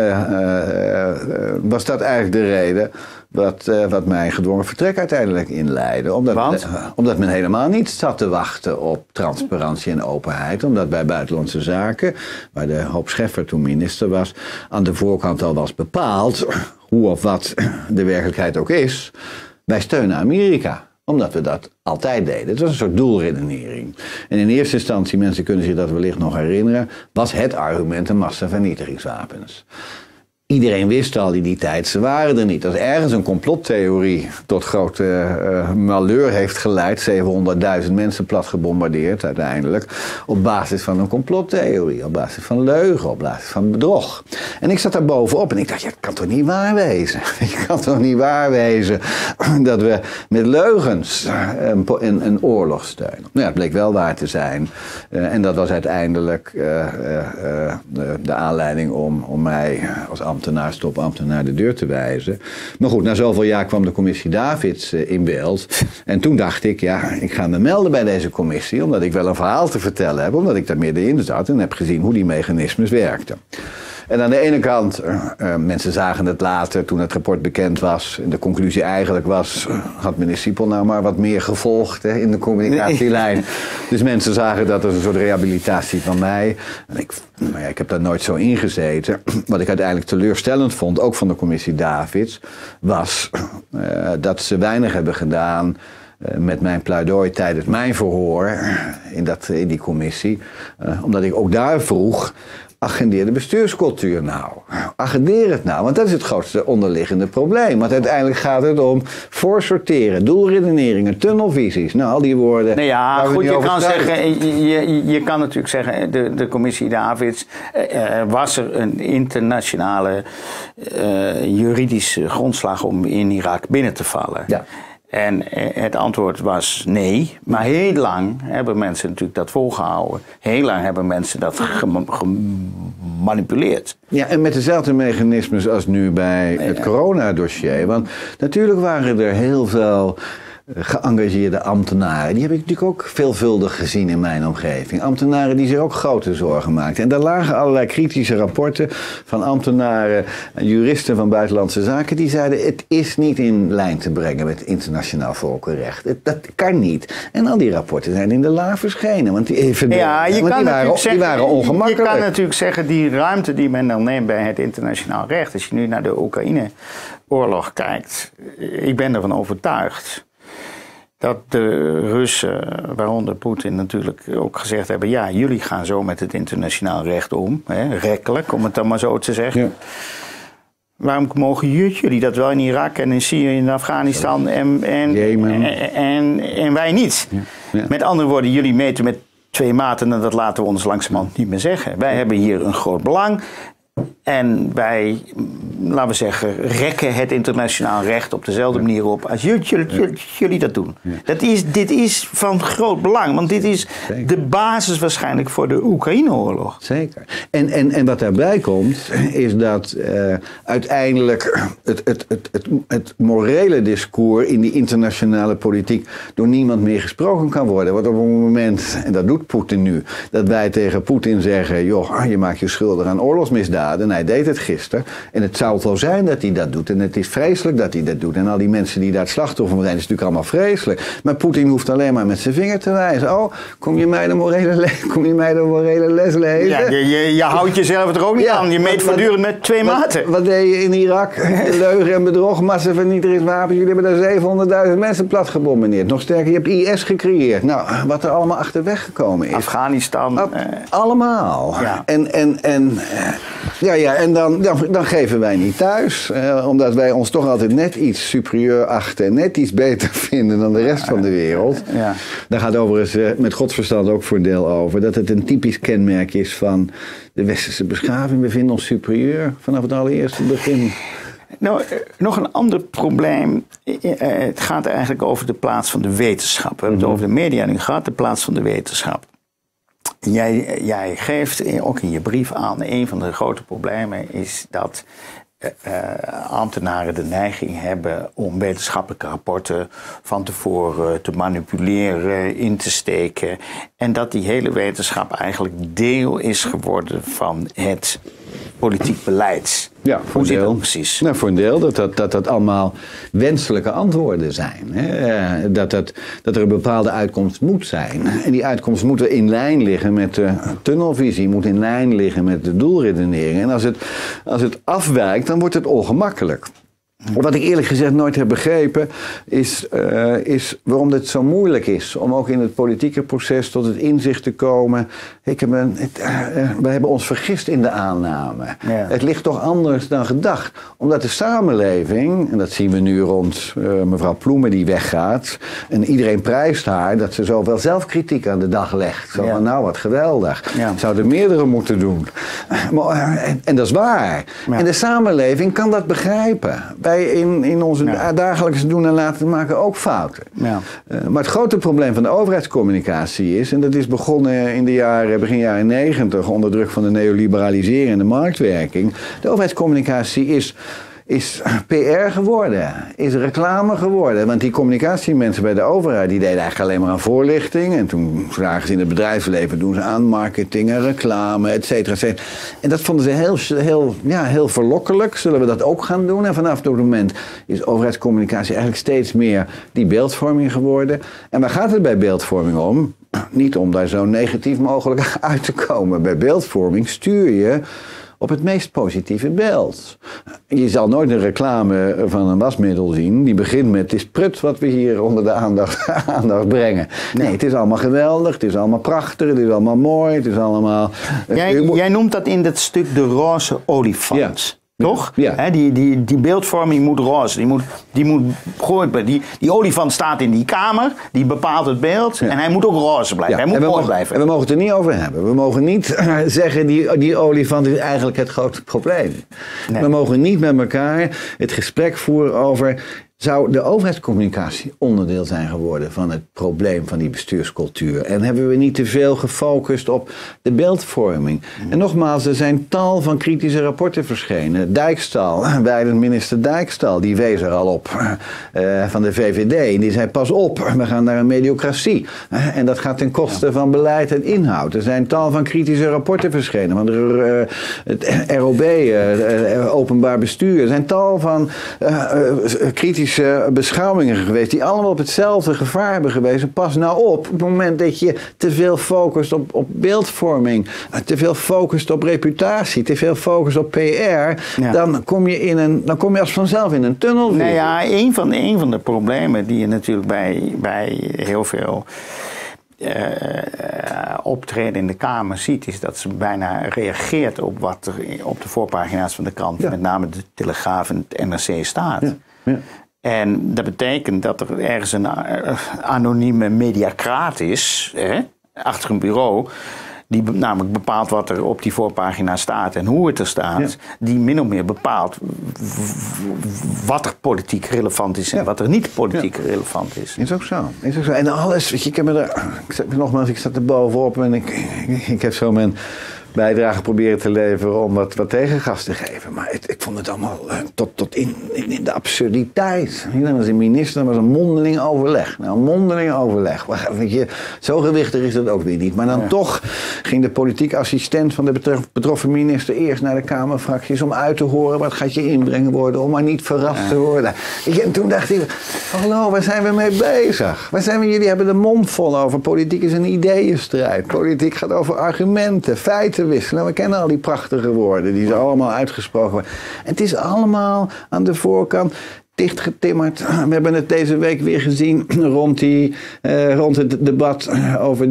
B: was dat eigenlijk de reden wat mijn gedwongen vertrek uiteindelijk inleidde. Omdat men helemaal niet zat te wachten op transparantie en openheid. Omdat bij Buitenlandse Zaken, waar de Hoop Scheffer toen minister was, aan de voorkant al was bepaald, hoe of wat de werkelijkheid ook is, wij steunen Amerika. Omdat we dat altijd deden. Het was een soort doelredenering. En in eerste instantie, mensen kunnen zich dat wellicht nog herinneren, was het argument een massavernietigingswapens. Iedereen wist al in die tijd, ze waren er niet. Als ergens een complottheorie tot grote malheur heeft geleid, 700.000 mensen plat gebombardeerd uiteindelijk, op basis van een complottheorie, op basis van leugen, op basis van bedrog. En ik zat daar bovenop en ik dacht, het kan toch niet waar wezen? Het kan toch niet waar wezen dat we met leugens een oorlog steunen? Nou ja, het bleek wel waar te zijn. En dat was uiteindelijk de aanleiding om mij als topambtenaar de deur te wijzen. Maar goed, na zoveel jaar kwam de commissie Davids in beeld. En toen dacht ik, ik ga me melden bij deze commissie, omdat ik wel een verhaal te vertellen heb, omdat ik daar middenin zat en heb gezien hoe die mechanismes werkten. En aan de ene kant, mensen zagen het later toen het rapport bekend was. En de conclusie eigenlijk was, had meneer Siepel nou maar wat meer gevolgd in de communicatielijn. Dus mensen zagen dat als een soort rehabilitatie van mij. En ik heb daar nooit zo in gezeten. Wat ik uiteindelijk teleurstellend vond, ook van de commissie Davids, was dat ze weinig hebben gedaan met mijn pleidooi tijdens mijn verhoor in die commissie. Omdat ik ook daar vroeg, agendeer de bestuurscultuur nou. Agendeer het nou, want dat is het grootste onderliggende probleem. Want uiteindelijk gaat het om voorsorteren, doelredeneringen, tunnelvisies. Nou, al die woorden.
A: Nee, ja, goed, je kan natuurlijk zeggen, de commissie Davids, was er een internationale juridische grondslag om in Irak binnen te vallen? Ja. En het antwoord was nee, maar heel lang hebben mensen natuurlijk dat volgehouden. Heel lang hebben mensen dat gemanipuleerd.
B: Ja, en met dezelfde mechanismes als nu bij het coronadossier. Want natuurlijk waren er heel veel geëngageerde ambtenaren. Die heb ik natuurlijk ook veelvuldig gezien in mijn omgeving. Ambtenaren die zich ook grote zorgen maakten. En daar lagen allerlei kritische rapporten van ambtenaren en juristen van buitenlandse zaken. Die zeiden, het is niet in lijn te brengen met internationaal volkenrecht. Dat kan niet. En al die rapporten zijn in de la verschenen. Want die waren ongemakkelijk.
A: Je kan natuurlijk zeggen, die ruimte die men dan neemt bij het internationaal recht. Als je nu naar de Oekraïne-oorlog kijkt. Ik ben ervan overtuigd dat de Russen, waaronder Poetin, natuurlijk ook gezegd hebben, ja, jullie gaan zo met het internationaal recht om, rekkelijk, om het dan maar zo te zeggen. Ja. Waarom mogen jullie dat wel in Irak en in Syrië en Afghanistan en wij niet? Ja. Ja. Met andere woorden, jullie meten met 2 maten en dat laten we ons langzamerhand niet meer zeggen. Wij hebben hier een groot belang. En wij, laten we zeggen, rekken het internationaal recht op dezelfde manier op als jullie dat doen. Ja. Dit is van groot belang, want dit is de basis waarschijnlijk voor de Oekraïne-oorlog.
B: Zeker. En wat daarbij komt, is dat uiteindelijk het morele discours in die internationale politiek door niemand meer gesproken kan worden. Want op het moment, en dat doet Poetin nu, dat wij tegen Poetin zeggen, joh, je maakt je schuldig aan oorlogsmisdaden. En hij deed het gisteren. En het zou wel zijn dat hij dat doet. En het is vreselijk dat hij dat doet. En al die mensen die daar het slachtoffer van zijn, is natuurlijk allemaal vreselijk. Maar Poetin hoeft alleen maar met zijn vinger te wijzen. Oh, kom je mij de morele les lezen?
A: Ja, je houdt jezelf er ook niet aan. Je meet voortdurend met 2 maten.
B: Wat deed je in Irak? Leugen en bedrog, massavernietigingswapens. Jullie hebben daar 700.000 mensen plat gebombardeerd. Nog sterker, je hebt IS gecreëerd. Nou, wat er allemaal achterweg gekomen is.
A: Afghanistan.
B: Allemaal. Ja. En dan geven wij niet thuis. Omdat wij ons toch altijd net iets superieur achten. En net iets beter vinden dan de rest van de wereld. Ja. Daar gaat overigens met godsverstand ook voor deel over. Dat het een typisch kenmerk is van de westerse beschaving. We vinden ons superieur vanaf het allereerste begin.
A: Nou, nog een ander probleem. Het gaat eigenlijk over de plaats van de wetenschap. We hebben het over de media nu gehad, de plaats van de wetenschap. Jij geeft ook in je brief aan, een van de grote problemen is dat ambtenaren de neiging hebben om wetenschappelijke rapporten van tevoren te manipuleren, in te steken. En dat die hele wetenschap eigenlijk deel is geworden van het politiek beleid.
B: Ja, voor een deel.
A: Precies.
B: Nou, voor een deel dat allemaal wenselijke antwoorden zijn. Hè? Dat er een bepaalde uitkomst moet zijn. En die uitkomst moet in lijn liggen met de tunnelvisie, moet in lijn liggen met de doelredenering. En als het afwijkt, dan wordt het ongemakkelijk. Wat ik eerlijk gezegd nooit heb begrepen, is waarom het zo moeilijk is om ook in het politieke proces tot het inzicht te komen. We hebben ons vergist in de aanname. Ja. Het ligt toch anders dan gedacht. Omdat de samenleving, en dat zien we nu rond mevrouw Ploemen die weggaat, en iedereen prijst haar dat ze zoveel zelfkritiek aan de dag legt. Zo van, nou wat geweldig. Ja. Zouden meerdere moeten doen. En dat is waar. Ja. En de samenleving kan dat begrijpen. Wij in onze dagelijkse doen en laten maken ook fouten. Ja. Maar het grote probleem van de overheidscommunicatie is, en dat is begonnen in begin jaren 90 onder druk van de neoliberalisering en de marktwerking. De overheidscommunicatie is PR geworden, is reclame geworden. Want die communicatiemensen bij de overheid, die deden eigenlijk alleen maar aan voorlichting. En toen zagen ze in het bedrijfsleven, doen ze aan marketing en reclame, et cetera, et cetera. En dat vonden ze heel verlokkelijk. Zullen we dat ook gaan doen? En vanaf dat moment is overheidscommunicatie eigenlijk steeds meer die beeldvorming geworden. En waar gaat het bij beeldvorming om? Niet om daar zo negatief mogelijk uit te komen. Bij beeldvorming stuur je op het meest positieve beeld. Je zal nooit een reclame van een wasmiddel zien die begint met: het is prut wat we hier onder de aandacht brengen. Nee, het is allemaal geweldig, het is allemaal prachtig, het is allemaal mooi, het is allemaal...
A: Jij noemt dat in dat stuk de roze olifant.
B: Ja.
A: Toch?
B: Ja.
A: He, die beeldvorming moet roze. Die moet die olifant staat in die kamer, die bepaalt het beeld. Ja. En hij moet ook roze blijven. Hij moet mooi blijven.
B: En we mogen het er niet over hebben. We mogen niet zeggen, die olifant is eigenlijk het grote probleem. Nee. We mogen niet met elkaar het gesprek voeren over: zou de overheidscommunicatie onderdeel zijn geworden van het probleem van die bestuurscultuur? En hebben we niet te veel gefocust op de beeldvorming? En nogmaals, er zijn tal van kritische rapporten verschenen. Dijkstal, wijdend minister Dijkstal, die wees er al op van de VVD. En die zei: pas op, we gaan naar een mediocratie. En dat gaat ten koste van beleid en inhoud. Er zijn tal van kritische rapporten verschenen. Van het ROB, openbaar bestuur. Er zijn tal van kritische beschouwingen geweest die allemaal op hetzelfde gevaar hebben gewezen. Pas nou op het moment dat je te veel focust op beeldvorming, te veel focust op reputatie, te veel focust op PR, dan kom je als vanzelf in een tunnel.
A: Nou ja, een van de problemen die je natuurlijk bij heel veel optreden in de Kamer ziet, is dat ze bijna reageert op wat er op de voorpagina's van de krant, met name de Telegraaf en het NRC staat. Ja. Ja. En dat betekent dat er ergens een anonieme mediacraat is, achter een bureau, die namelijk bepaalt wat er op die voorpagina staat en hoe het er staat, die min of meer bepaalt wat er politiek relevant is en wat er niet politiek relevant is.
B: Is ook zo. En alles, weet je, ik zat er bovenop en ik heb zo mijn bijdrage proberen te leveren om wat tegengas te geven. Maar ik vond het allemaal tot in de absurditeit. Dan was een minister, dan was een mondeling overleg. Nou, een mondeling overleg. Weet je, zo gewichtig is dat ook weer niet. Maar dan toch ging de politiek assistent van de betroffen minister eerst naar de Kamerfracties om uit te horen: wat gaat je inbrengen worden, om maar niet verrast te worden. En toen dacht ik: hallo, waar zijn we mee bezig? Jullie hebben de mond vol over. Politiek is een ideeënstrijd. Politiek gaat over argumenten, feiten wisselen. We kennen al die prachtige woorden die ze allemaal uitgesproken worden. En het is allemaal aan de voorkant dichtgetimmerd. We hebben het deze week weer gezien rond het debat over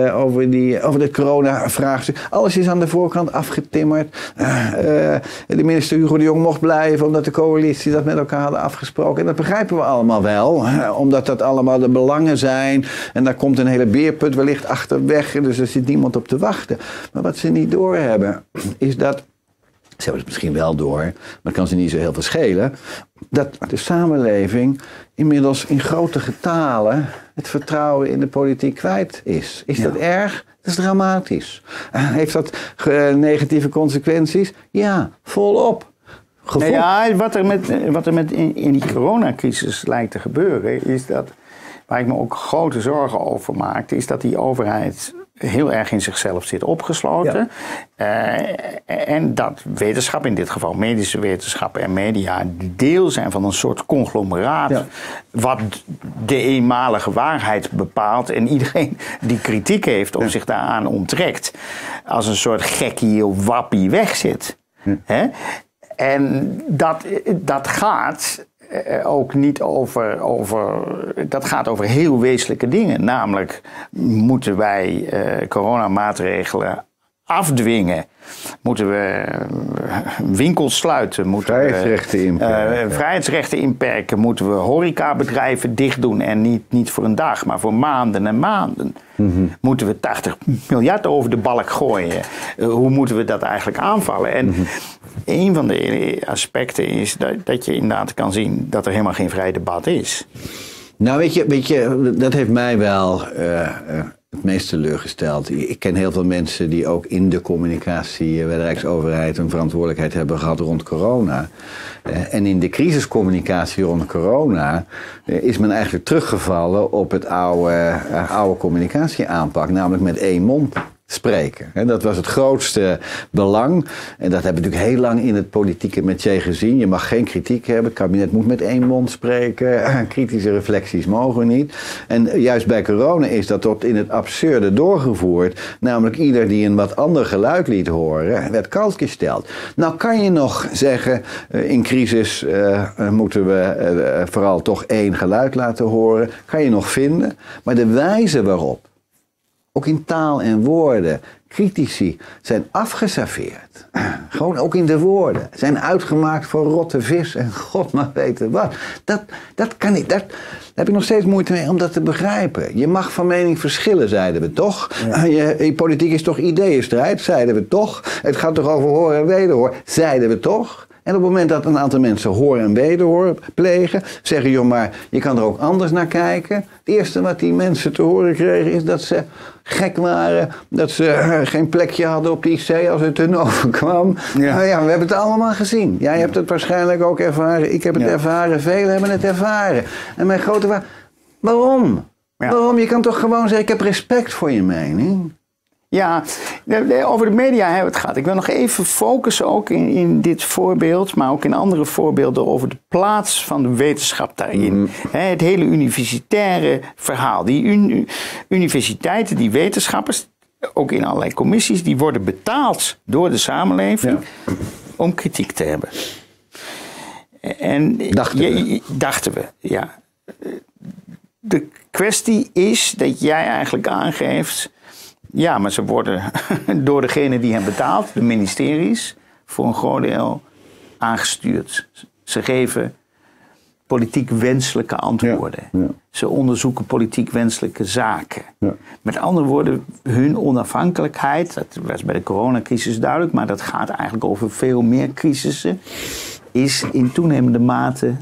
B: de corona-vraagstuk. Alles is aan de voorkant afgetimmerd. De minister Hugo de Jong mocht blijven omdat de coalitie dat met elkaar hadden afgesproken. En dat begrijpen we allemaal wel, omdat dat allemaal de belangen zijn. En daar komt een hele beerput wellicht achterweg. Dus er zit niemand op te wachten. Maar wat ze niet doorhebben, is dat, ze hebben het misschien wel door, maar het kan ze niet zo heel veel schelen, dat de samenleving inmiddels in grote getalen het vertrouwen in de politiek kwijt is. Is dat erg? Dat is dramatisch. Heeft dat negatieve consequenties? Ja, volop.
A: Nou ja, wat er in die coronacrisis lijkt te gebeuren, is dat, waar ik me ook grote zorgen over maakte, is dat die overheid heel erg in zichzelf zit opgesloten. Ja. En dat wetenschap, in dit geval medische wetenschap en media, deel zijn van een soort conglomeraat, wat de eenmalige waarheid bepaalt en iedereen die kritiek heeft of zich daaraan onttrekt, als een soort gekkie of wappie wegzit. Hè? En dat gaat ook niet dat gaat over heel wezenlijke dingen. Namelijk, moeten wij coronamaatregelen afdwingen? Moeten we winkels sluiten? Moeten vrijheidsrechten inperken? Moeten we horecabedrijven dicht doen? En niet voor een dag, maar voor maanden en maanden. Mm-hmm. Moeten we 80 miljard over de balk gooien? Hoe moeten we dat eigenlijk aanvallen? En een van de aspecten is dat je inderdaad kan zien dat er helemaal geen vrij debat is.
B: Nou, weet je, dat heeft mij wel het meest teleurgesteld. Ik ken heel veel mensen die ook in de communicatie bij de Rijksoverheid een verantwoordelijkheid hebben gehad rond corona. En in de crisiscommunicatie rond corona is men eigenlijk teruggevallen op het oude communicatieaanpak, namelijk met één mond spreken. Dat was het grootste belang. En dat hebben we natuurlijk heel lang in het politieke métier gezien. Je mag geen kritiek hebben. Het kabinet moet met één mond spreken. Kritische reflecties mogen niet. En juist bij corona is dat tot in het absurde doorgevoerd. Namelijk ieder die een wat ander geluid liet horen, werd kaldgesteld. Nou kan je nog zeggen, in crisis moeten we vooral toch één geluid laten horen. Kan je nog vinden. Maar de wijze waarop, ook in taal en woorden, critici zijn afgeserveerd. Gewoon ook in de woorden. Zijn uitgemaakt voor rotte vis en god maar weten wat. Dat kan niet. Daar heb ik nog steeds moeite mee om dat te begrijpen. Je mag van mening verschillen, zeiden we toch. Ja. Je politiek is toch ideeënstrijd, zeiden we toch. Het gaat toch over hoor en wederhoor, zeiden we toch. En op het moment dat een aantal mensen hoor en wederhoor plegen, zeggen joh, maar je kan er ook anders naar kijken. Het eerste wat die mensen te horen kregen is dat ze gek waren, dat ze geen plekje hadden op de IC als het hun overkwam. Ja. Nou ja, we hebben het allemaal gezien. Jij hebt het waarschijnlijk ook ervaren, ik heb het ervaren, velen hebben het ervaren. En mijn grote vraag, waarom? Ja. Waarom? Je kan toch gewoon zeggen, ik heb respect voor je mening.
A: Ja, over de media hebben we het gehad. Ik wil nog even focussen ook in dit voorbeeld, maar ook in andere voorbeelden over de plaats van de wetenschap daarin. Het hele universitaire verhaal. Die universiteiten, die wetenschappers, ook in allerlei commissies, die worden betaald door de samenleving om kritiek te hebben. En dachten we, ja. De kwestie is dat jij eigenlijk aangeeft, ja, maar ze worden door degene die hen betaalt, de ministeries, voor een groot deel aangestuurd. Ze geven politiek wenselijke antwoorden. Ja, ja. Ze onderzoeken politiek wenselijke zaken. Ja. Met andere woorden, hun onafhankelijkheid, dat was bij de coronacrisis duidelijk, maar dat gaat eigenlijk over veel meer crisissen, is in toenemende mate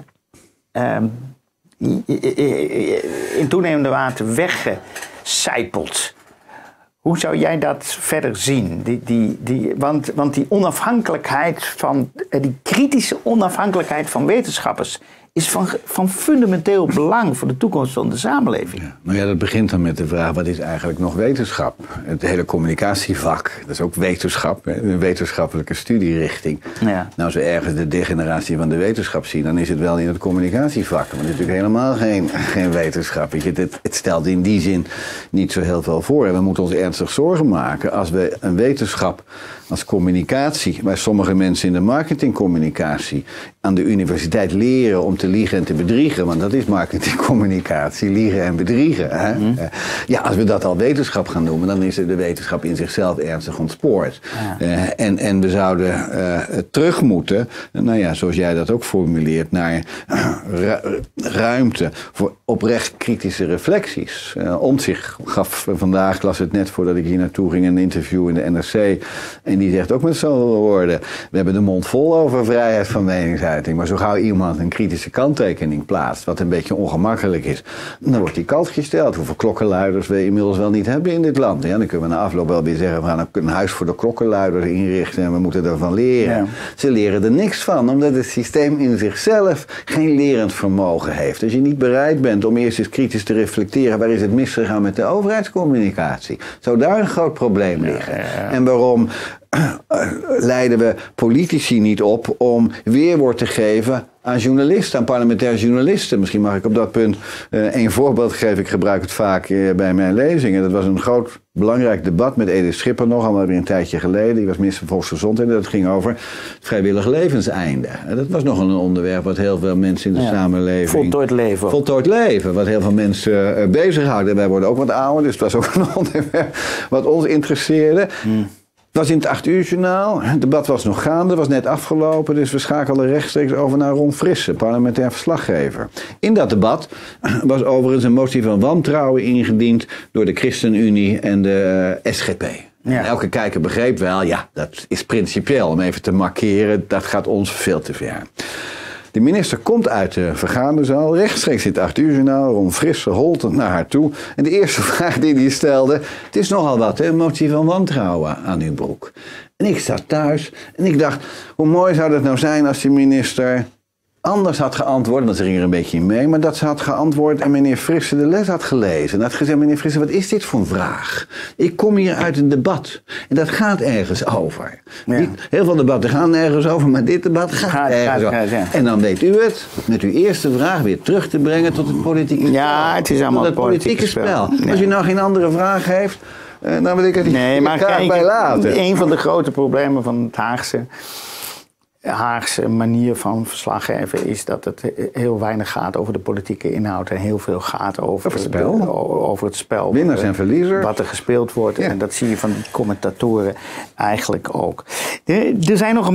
A: weggecijpeld. Hoe zou jij dat verder zien? Want die onafhankelijkheid die kritische onafhankelijkheid van wetenschappers is van fundamenteel belang voor de toekomst van de samenleving.
B: Ja, nou ja, dat begint dan met de vraag, wat is eigenlijk nog wetenschap? Het hele communicatievak, dat is ook wetenschap, een wetenschappelijke studierichting. Ja. Nou, zo ergens de degeneratie van de wetenschap zien, dan is het wel in het communicatievak. Maar het is natuurlijk helemaal geen wetenschap. Weet je, het stelt in die zin niet zo heel veel voor. En we moeten ons ernstig zorgen maken als we een wetenschap als communicatie, bij sommige mensen in de marketingcommunicatie, aan de universiteit leren om te liegen en te bedriegen. Want dat is marketingcommunicatie, liegen en bedriegen. Hè? Ja, als we dat al wetenschap gaan noemen, dan is de wetenschap in zichzelf ernstig ontspoord. Ja. En we zouden terug moeten, nou ja, zoals jij dat ook formuleert, naar ruimte voor oprecht kritische reflecties. Omtzigt gaf vandaag, ik las het net voordat ik hier naartoe ging, een interview in de NRC. En die zegt ook met zoveel woorden, we hebben de mond vol over vrijheid van meningsuiting. Maar zo gauw iemand een kritische kanttekening plaatst, wat een beetje ongemakkelijk is, dan wordt die kalt gesteld. Hoeveel klokkenluiders we inmiddels wel niet hebben in dit land. Ja, dan kunnen we na afloop wel weer zeggen, we gaan een huis voor de klokkenluiders inrichten en we moeten ervan leren. Ja. Ze leren er niks van, omdat het systeem in zichzelf geen lerend vermogen heeft. Als je niet bereid bent om eerst eens kritisch te reflecteren, waar is het misgegaan met de overheidscommunicatie? Zou daar een groot probleem liggen? Ja. En waarom leiden we politici niet op om weerwoord te geven aan journalisten, aan parlementaire journalisten? Misschien mag ik op dat punt een voorbeeld geven. Ik gebruik het vaak bij mijn lezingen. Dat was een groot, belangrijk debat met Edith Schipper nog, al weer een tijdje geleden. Die was minister van Volksgezondheid en dat ging over het vrijwillig levenseinde. Dat was nog een onderwerp wat heel veel mensen in de samenleving...
A: Voltooid leven.
B: Voltooid leven, wat heel veel mensen bezighouden. Wij worden ook wat ouder, dus het was ook een onderwerp wat ons interesseerde. Het was in het 8 uur journaal. Het debat was nog gaande, was net afgelopen. Dus we schakelden rechtstreeks over naar Ron Frisse, parlementair verslaggever. In dat debat was overigens een motie van wantrouwen ingediend door de ChristenUnie en de SGP. Ja. Elke kijker begreep wel, ja, dat is principieel om even te markeren. Dat gaat ons veel te ver. De minister komt uit de vergaderzaal, rechtstreeks in het 8 uur journaal, Ron Frisse holt naar haar toe. En de eerste vraag die hij stelde, het is nogal wat, hè, een motie van wantrouwen aan uw broek. En ik zat thuis en ik dacht, hoe mooi zou dat nou zijn als de minister anders had geantwoord, want ze ging er een beetje in mee, maar dat ze had geantwoord en meneer Frisse de les had gelezen. En had gezegd, meneer Frisse, wat is dit voor een vraag? Ik kom hier uit een debat en dat gaat ergens over.
A: Ja.
B: Heel veel debatten gaan nergens over, maar dit debat gaat ergens over.
A: Ja.
B: En dan weet u het, met uw eerste vraag weer terug te brengen tot het politieke spel.
A: Ja, het is allemaal
B: het politieke spel.
A: Ja.
B: Als u nou geen andere vraag heeft, dan wil ik het niet graag bij laten.
A: Een van de grote problemen van het Haagse manier van verslaggeven is dat het heel weinig gaat over de politieke inhoud en heel veel gaat over het spel.
B: Winnaars en verliezers.
A: Wat er gespeeld wordt. Ja. En dat zie je van die commentatoren eigenlijk ook. Er zijn nog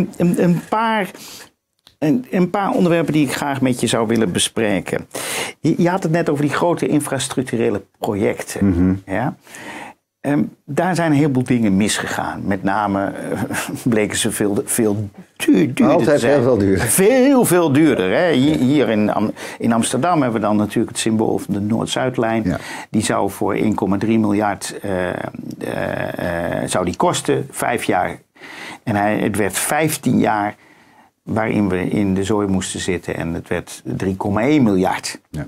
A: een paar onderwerpen die ik graag met je zou willen bespreken. Je had het net over die grote infrastructurele projecten.
B: Mm-hmm.
A: Ja? Daar zijn een heleboel dingen misgegaan. Met name bleken ze veel duurder
B: Altijd
A: te zijn.
B: heel veel duurder.
A: Veel duurder. Hè? Hier in Amsterdam hebben we dan natuurlijk het symbool van de Noord-Zuidlijn. Ja. Die zou voor 1,3 miljard zou die kosten, 5 jaar. En het werd 15 jaar waarin we in de zooi moesten zitten. En het werd 3,1 miljard. Ja.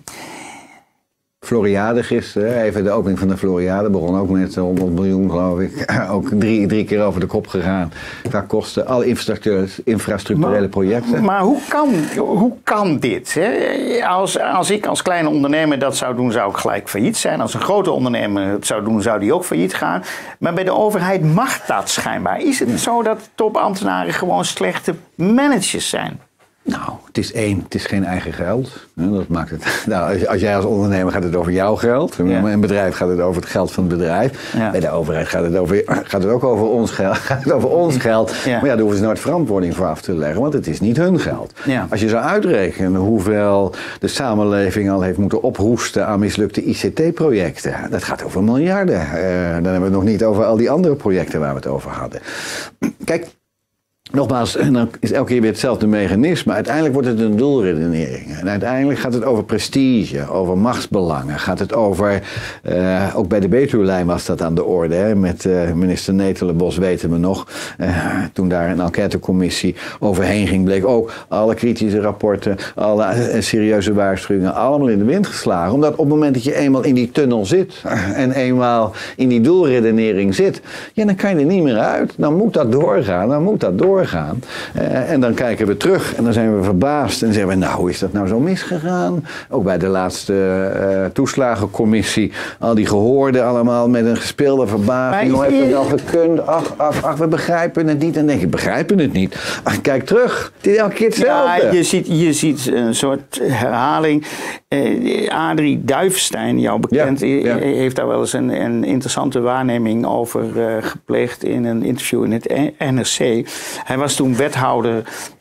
B: Floriade gisteren, even de opening van de Floriade, begon ook met 100 miljoen geloof ik. Ook drie keer over de kop gegaan. Qua kosten, alle infrastructurele projecten.
A: Maar hoe kan dit? Hè? Als ik als kleine ondernemer dat zou doen, zou ik gelijk failliet zijn. Als een grote ondernemer het zou doen, zou die ook failliet gaan. Maar bij de overheid mag dat schijnbaar. Is het zo dat topambtenaren gewoon slechte managers zijn?
B: Nou, het is geen eigen geld. Dat maakt het. Nou, als jij als ondernemer gaat het over jouw geld. Ja. Een bedrijf gaat het over het geld van het bedrijf. Ja. Bij de overheid gaat het ook over ons geld. Gaat het over ons geld. Ja. Maar ja, daar hoeven ze nooit verantwoording voor af te leggen. Want het is niet hun geld. Ja. Als je zou uitrekenen hoeveel de samenleving al heeft moeten ophoesten aan mislukte ICT-projecten. Dat gaat over miljarden. Dan hebben we het nog niet over al die andere projecten waar we het over hadden. Kijk. Nogmaals, en dan is elke keer weer hetzelfde mechanisme. Uiteindelijk wordt het een doelredenering. En uiteindelijk gaat het over prestige, over machtsbelangen. Gaat het over, ook bij de Betuwe-lijn was dat aan de orde. Hè, met minister Netelenbos weten we nog. Toen daar een enquêtecommissie overheen ging, bleek ook alle kritische rapporten, alle serieuze waarschuwingen, allemaal in de wind geslagen. Omdat op het moment dat je eenmaal in die tunnel zit en eenmaal in die doelredenering zit, ja, dan kan je er niet meer uit. Dan moet dat doorgaan. En dan kijken we terug en dan zijn we verbaasd en zeggen we, nou, hoe is dat nou zo misgegaan? Ook bij de laatste toeslagencommissie, al die gehoorden allemaal met een gespeelde verbazing. Hoe heeft het al gekund? Ach, we begrijpen het niet. En dan denk ik, begrijpen het niet? Ach, kijk terug, het is elke keer hetzelfde.
A: Ja, je ziet een soort herhaling. Adrie Duivenstein, jou bekend, heeft daar wel eens een interessante waarneming over gepleegd in een interview in het NRC. Hij was toen wethouder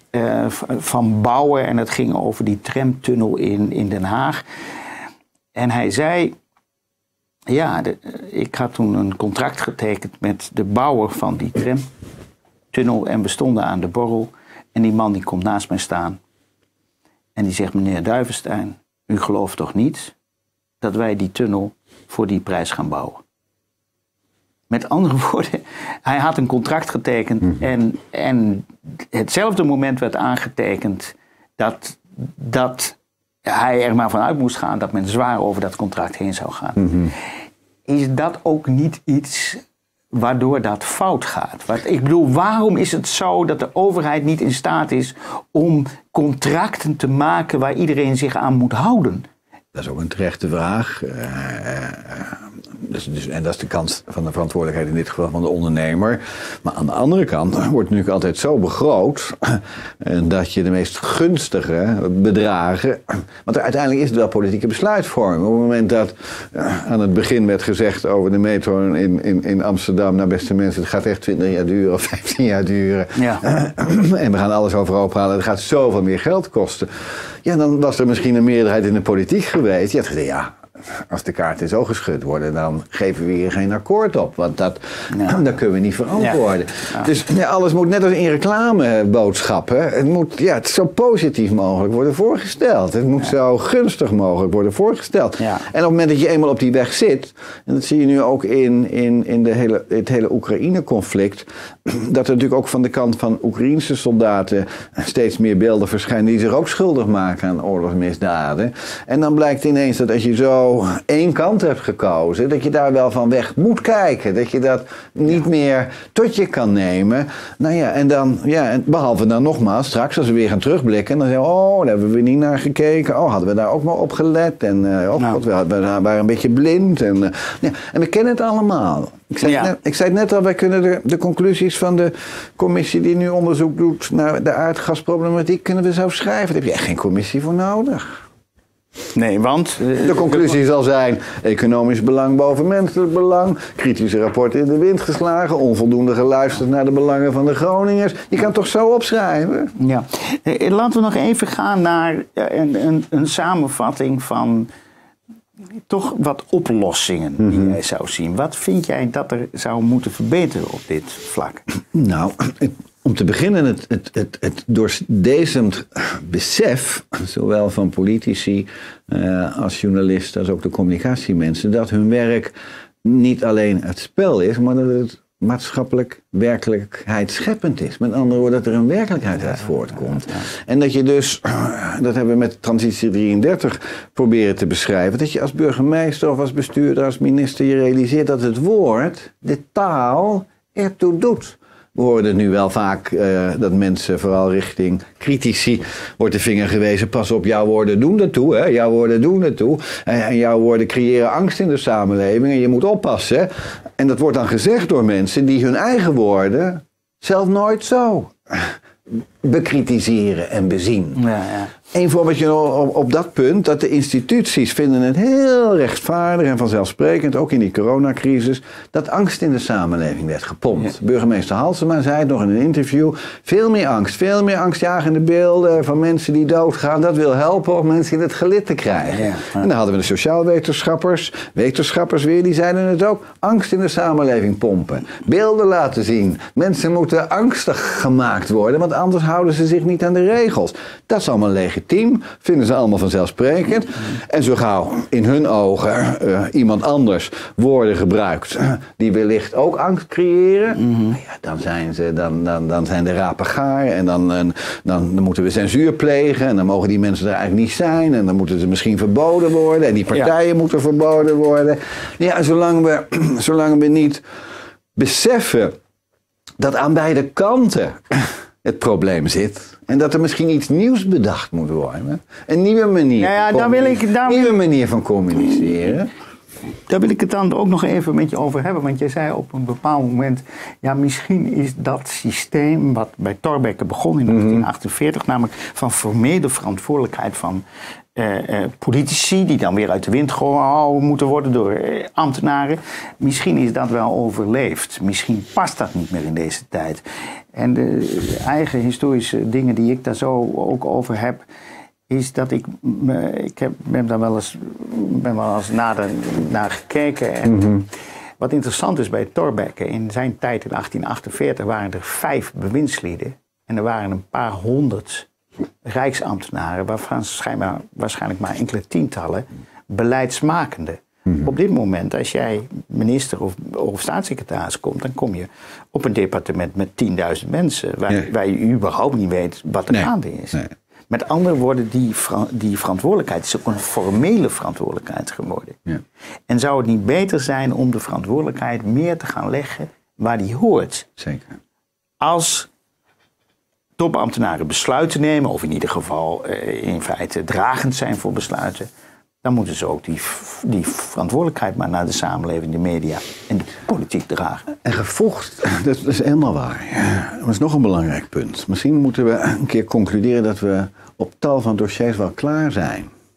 A: van bouwen en het ging over die tramtunnel in Den Haag. En hij zei, ja, ik had toen een contract getekend met de bouwer van die tramtunnel en we stonden aan de borrel. En die man die komt naast mij staan en die zegt, meneer Duivenstein, u gelooft toch niet dat wij die tunnel voor die prijs gaan bouwen? Met andere woorden, hij had een contract getekend en hetzelfde moment werd aangetekend dat hij er maar vanuit moest gaan dat men zwaar over dat contract heen zou gaan. Mm-hmm. Is dat ook niet iets waardoor dat fout gaat? Ik bedoel, waarom is het zo dat de overheid niet in staat is om contracten te maken waar iedereen zich aan moet houden?
B: Dat is ook een terechte vraag. En dat is de kant van de verantwoordelijkheid in dit geval van de ondernemer. Maar aan de andere kant wordt het natuurlijk altijd zo begroot dat je de meest gunstige bedragen. Want uiteindelijk is het wel politieke besluitvorming. Op het moment dat aan het begin werd gezegd over de metro in Amsterdam, nou beste mensen, het gaat echt 20 jaar duren of 15 jaar duren. Ja. En we gaan alles overhoop halen. Het gaat zoveel meer geld kosten. Ja, dan was er misschien een meerderheid in de politiek geweest. Die had gezegd, ja, als de kaarten zo geschud worden, dan geven we hier geen akkoord op. Want dat kunnen we niet verantwoorden. Ja. Dus alles moet net als in reclameboodschappen. Het zo positief mogelijk worden voorgesteld. Het moet zo gunstig mogelijk worden voorgesteld. Ja. En op het moment dat je eenmaal op die weg zit, en dat zie je nu ook in het hele Oekraïne-conflict, dat er natuurlijk ook van de kant van Oekraïense soldaten steeds meer beelden verschijnen die zich ook schuldig maken aan oorlogsmisdaden. En dan blijkt ineens dat als je zo één kant hebt gekozen, dat je daar wel van weg moet kijken. Dat je dat niet meer tot je kan nemen. Nou ja, en dan, behalve dan nogmaals, straks als we weer gaan terugblikken, dan zeggen we, daar hebben we niet naar gekeken. Hadden we daar ook maar op gelet. En God, we waren een beetje blind. En we kennen het allemaal. Ik zei net al, wij kunnen de conclusies van de commissie die nu onderzoek doet naar de aardgasproblematiek, kunnen we zo schrijven. Daar heb je echt geen commissie voor nodig.
A: Nee, want
B: de conclusie zal zijn: economisch belang boven menselijk belang, kritische rapporten in de wind geslagen, onvoldoende geluisterd naar de belangen van de Groningers. Je kan het toch zo opschrijven?
A: Ja. Laten we nog even gaan naar een samenvatting van toch wat oplossingen die jij zou zien. Wat vind jij dat er zou moeten verbeteren op dit vlak?
B: Nou, om te beginnen het doordezemd besef, zowel van politici als journalisten als ook de communicatiemensen, dat hun werk niet alleen het spel is, maar dat het maatschappelijk werkelijkheid scheppend is. Met andere woorden, dat er een werkelijkheid uit voortkomt. En dat je dus, dat hebben we met Transitie 33 proberen te beschrijven, dat je als burgemeester of als bestuurder, als minister je realiseert dat het woord, de taal, ertoe doet. We horen het nu wel vaak dat mensen, vooral richting critici, wordt de vinger gewezen. Pas op, jouw woorden doen ertoe. Hè? Jouw woorden doen ertoe. En jouw woorden creëren angst in de samenleving. En je moet oppassen. En dat wordt dan gezegd door mensen die hun eigen woorden zelf nooit zo bekritiseren en bezien. Ja. Eén voorbeeldje op dat punt, dat de instituties vinden het heel rechtvaardig en vanzelfsprekend, ook in die coronacrisis, dat angst in de samenleving werd gepompt. Ja. Burgemeester Halsema zei het nog in een interview, veel meer angstjagende beelden van mensen die doodgaan, dat wil helpen om mensen in het gelid te krijgen. Ja. En dan hadden we de wetenschappers weer, die zeiden het ook, angst in de samenleving pompen, beelden laten zien, mensen moeten angstig gemaakt worden, want anders houden ze zich niet aan de regels. Dat is allemaal legitiem, vinden ze allemaal vanzelfsprekend. En zo gauw in hun ogen iemand anders woorden gebruikt die wellicht ook angst creëren, dan zijn de rapen gaar en dan moeten we censuur plegen en dan mogen die mensen er eigenlijk niet zijn en dan moeten ze misschien verboden worden en die partijen moeten verboden worden. Ja, zolang we niet beseffen dat aan beide kanten het probleem zit. En dat er misschien iets nieuws bedacht moet worden. Een nieuwe manier van communiceren.
A: Daar wil ik het dan ook nog even met je over hebben. Want je zei op een bepaald moment, misschien is dat systeem wat bij Thorbecke begon in 1948, namelijk van formele verantwoordelijkheid van politici die dan weer uit de wind gehouden moeten worden door ambtenaren. Misschien is dat wel overleefd. Misschien past dat niet meer in deze tijd. En de eigen historische dingen die ik daar zo ook over heb, is dat ben daar wel eens naar gekeken. En wat interessant is bij Thorbecke, in zijn tijd in 1848 waren er 5 bewindslieden en er waren een paar honderd rijksambtenaren, waarvan waarschijnlijk maar enkele tientallen beleidsmakende. Op dit moment, als jij minister of staatssecretaris komt, dan kom je op een departement met 10.000 mensen, waar je überhaupt niet weet wat er gaande is. Nee. Met andere woorden, die verantwoordelijkheid is ook een formele verantwoordelijkheid geworden. Ja. En zou het niet beter zijn om de verantwoordelijkheid meer te gaan leggen waar die hoort? Zeker. Als topambtenaren besluiten nemen, of in ieder geval in feite dragend zijn voor besluiten, dan moeten ze ook die verantwoordelijkheid maar naar de samenleving, de media en de politiek dragen.
B: En gevolgd, dat is helemaal waar. Ja, dat is nog een belangrijk punt. Misschien moeten we een keer concluderen dat we op tal van dossiers wel klaar zijn.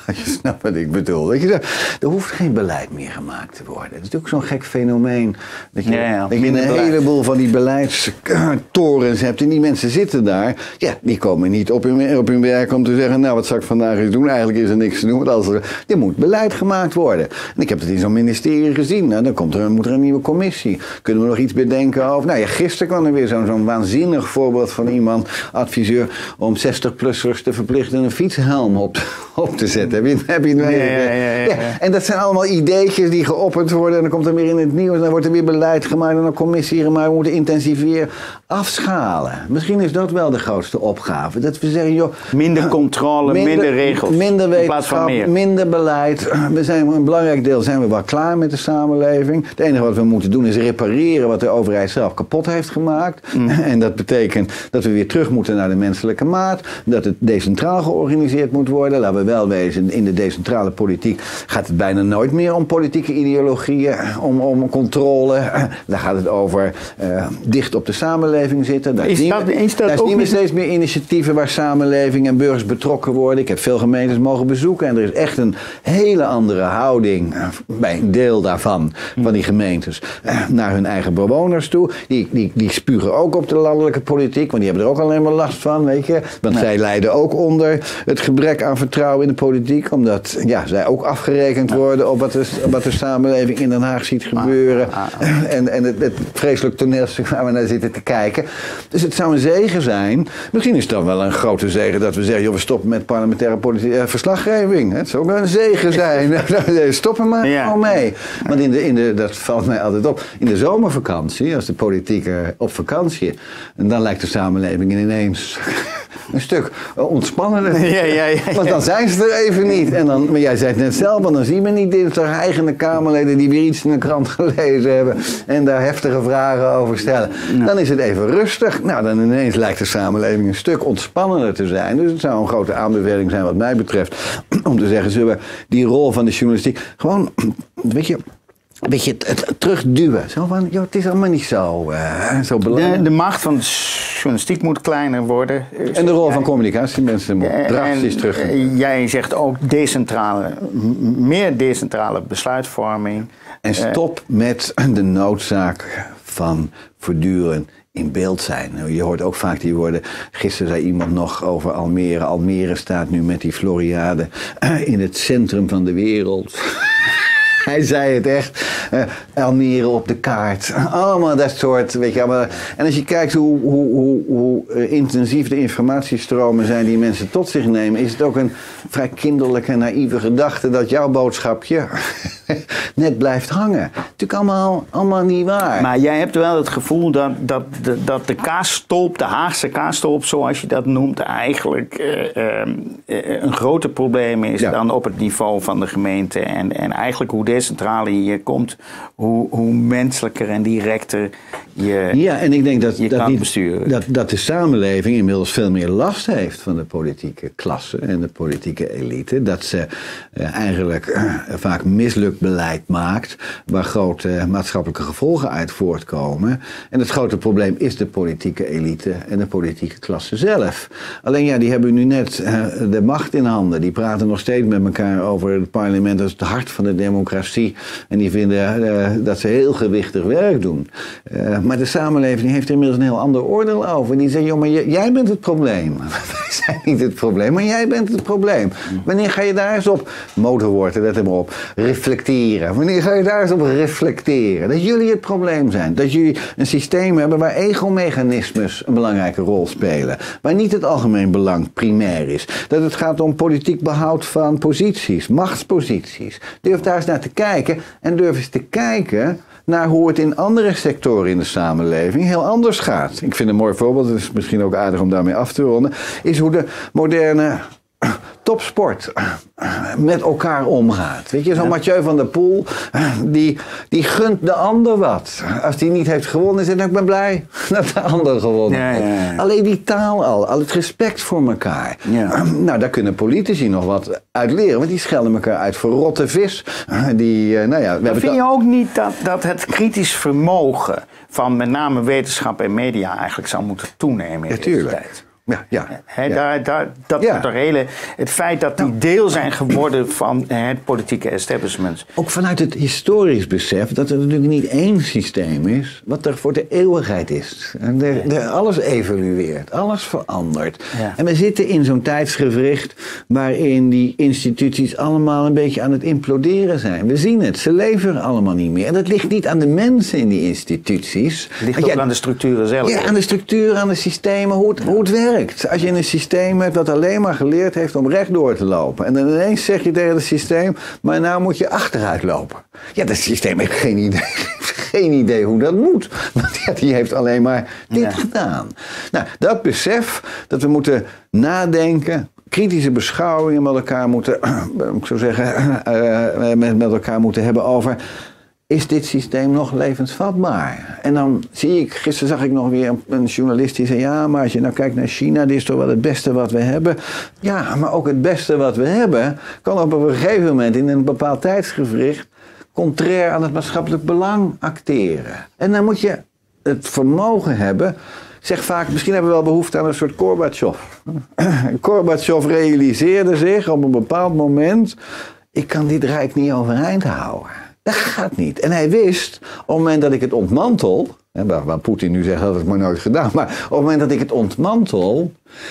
B: Als je snapt wat ik bedoel. Weet je, er hoeft geen beleid meer gemaakt te worden. Het is natuurlijk zo'n gek fenomeen. Dat je, dat je een heleboel van die beleidstorens hebt. En die mensen zitten daar. Ja, die komen niet op hun werk om te zeggen... nou, wat zal ik vandaag eens doen? Eigenlijk is er niks te doen. Want er moet beleid gemaakt worden. En ik heb het in zo'n ministerie gezien. Nou, dan moet er een nieuwe commissie. Kunnen we nog iets bedenken over... Nou ja, gisteren kwam er weer zo'n waanzinnig voorbeeld van iemand... adviseur om 60-plussers te verplichten... een fietshelm op te zetten. Heb je het mee? Ja. En dat zijn allemaal ideetjes die geopperd worden. En dan komt er weer in het nieuws. En dan wordt er weer beleid gemaakt. En een commissie gemaakt. We moeten intensiveren. Afschalen. Misschien is dat wel de grootste opgave. Dat we zeggen, joh...
A: Minder controle, minder regels.
B: Minder wetenschap, minder beleid. Een belangrijk deel zijn we wel klaar met de samenleving. Het enige wat we moeten doen is repareren wat de overheid zelf kapot heeft gemaakt. En dat betekent dat we weer terug moeten naar de menselijke maat. Dat het decentraal georganiseerd moet worden. Laten we wel wezen, in de decentrale politiek gaat het bijna nooit meer om politieke ideologieën, om controle. Daar gaat het over dicht op de samenleving zitten. Daar is niet meer steeds meer initiatieven waar samenleving en burgers betrokken worden. Ik heb veel gemeentes mogen bezoeken en er is echt een hele andere houding bij een deel daarvan, van die gemeentes, naar hun eigen bewoners toe. Die spugen ook op de landelijke politiek, want die hebben er ook alleen maar last van, weet je. Want zij lijden ook onder het gebrek aan vertrouwen in de politiek, omdat zij ook afgerekend worden op wat de samenleving in Den Haag ziet gebeuren. En het vreselijk toneelstuk waar we naar zitten te kijken. Dus het zou een zegen zijn. Misschien is het dan wel een grote zegen dat we zeggen, joh, we stoppen met parlementaire verslaggeving. Het zou ook wel een zegen zijn. Stop er maar gewoon mee. Want dat valt mij altijd op. In de zomervakantie, als de politiek op vakantie is, dan lijkt de samenleving ineens een stuk ontspannender. Ja. Want dan zijn ze er even niet. Maar jij zei het net zelf, want dan zien we niet dinsdag eigene Kamerleden die weer iets in de krant gelezen hebben en daar heftige vragen over stellen. Ja. Dan is het even rustig. Nou, dan ineens lijkt de samenleving een stuk ontspannender te zijn. Dus het zou een grote aanbeveling zijn wat mij betreft om te zeggen, zullen we die rol van de journalistiek gewoon, weet je, het terugduwen. Zo van, joh, het is allemaal niet zo belangrijk.
A: De macht van de journalistiek moet kleiner worden.
B: En de rol van communicatiemensen moet drastisch terug.
A: Jij zegt ook meer decentrale besluitvorming.
B: En stop met de noodzaak van voortdurend in beeld zijn. Je hoort ook vaak die woorden. Gisteren zei iemand nog over Almere. Almere staat nu met die Floriade in het centrum van de wereld. Hij zei het echt. Almere op de kaart. Allemaal dat soort, weet je allemaal. En als je kijkt hoe intensief de informatiestromen zijn die mensen tot zich nemen, is het ook een vrij kinderlijke, naïeve gedachte dat jouw boodschapje net blijft hangen. Natuurlijk allemaal niet waar.
A: Maar jij hebt wel het gevoel dat de kaasstolp, de Haagse kaasstolp, zoals je dat noemt, eigenlijk een groter probleem is dan op het niveau van de gemeente. En eigenlijk hoe decentraler je komt, hoe menselijker en directer je
B: en ik denk
A: kan besturen.
B: Dat de samenleving inmiddels veel meer last heeft van de politieke klasse en de politieke elite. Dat ze eigenlijk vaak mislukt beleid maakt, waar grote maatschappelijke gevolgen uit voortkomen. En het grote probleem is de politieke elite en de politieke klasse zelf. Alleen die hebben nu net de macht in handen. Die praten nog steeds met elkaar over het parlement als het hart van de democratie. En die vinden dat ze heel gewichtig werk doen. Maar de samenleving heeft er inmiddels een heel ander oordeel over. Die zeggen, joh, maar jij bent het probleem. Wij zijn niet het probleem, maar jij bent het probleem. Wanneer ga je daar eens op, motorwoord, let hem op, reflecteren. Wanneer ga je daar eens op reflecteren? Dat jullie het probleem zijn. Dat jullie een systeem hebben waar egomechanismes een belangrijke rol spelen. Waar niet het algemeen belang primair is. Dat het gaat om politiek behoud van posities, machtsposities. Durf daar eens naar te kijken en durf eens te kijken naar hoe het in andere sectoren in de samenleving heel anders gaat. Ik vind een mooi voorbeeld, het is misschien ook aardig om daarmee af te ronden, is hoe de moderne topsport met elkaar omgaat. Weet je, zo'n Mathieu van der Poel, die gunt de ander wat. Als die niet heeft gewonnen, zegt hij, ik ben blij dat de ander gewonnen heeft. Alleen die taal al het respect voor elkaar. Ja. Nou, daar kunnen politici nog wat uit leren, want die schelden elkaar uit voor rotte vis.
A: Vind je ook niet dat het kritisch vermogen van met name wetenschap en media eigenlijk zou moeten toenemen in deze tijd? Het feit dat die deel zijn geworden van het politieke establishment.
B: Ook vanuit het historisch besef dat er natuurlijk niet één systeem is wat er voor de eeuwigheid is. En alles evolueert, alles verandert. Ja. En we zitten in zo'n tijdsgewricht waarin die instituties allemaal een beetje aan het imploderen zijn. We zien het, ze leven allemaal niet meer. En dat ligt niet aan de mensen in die instituties.
A: Het ligt ook aan de structuren zelf.
B: Ja, aan de structuren, aan de systemen, hoe het werkt. Als je een systeem hebt dat alleen maar geleerd heeft om rechtdoor te lopen. En dan ineens zeg je tegen het systeem, maar nou moet je achteruit lopen. Ja, dat systeem heeft geen idee hoe dat moet. Want die heeft alleen maar dit gedaan. Nou, dat besef dat we moeten nadenken, kritische beschouwingen met elkaar moeten, ik zou zeggen, met elkaar moeten hebben over, is dit systeem nog levensvatbaar? En dan gisteren zag ik nog weer een journalist die zei, ja, maar als je nou kijkt naar China, dit is toch wel het beste wat we hebben. Ja, maar ook het beste wat we hebben kan op een gegeven moment in een bepaald tijdsgewricht contrair aan het maatschappelijk belang acteren. En dan moet je het vermogen hebben. Zeg vaak, misschien hebben we wel behoefte aan een soort Gorbachev. Gorbachev realiseerde zich op een bepaald moment, ik kan dit rijk niet overeind houden. Dat gaat niet. En hij wist, op het moment dat ik het ontmantel, waar Poetin nu zegt dat het maar nooit gedaan, maar op het moment dat ik het ontmantel,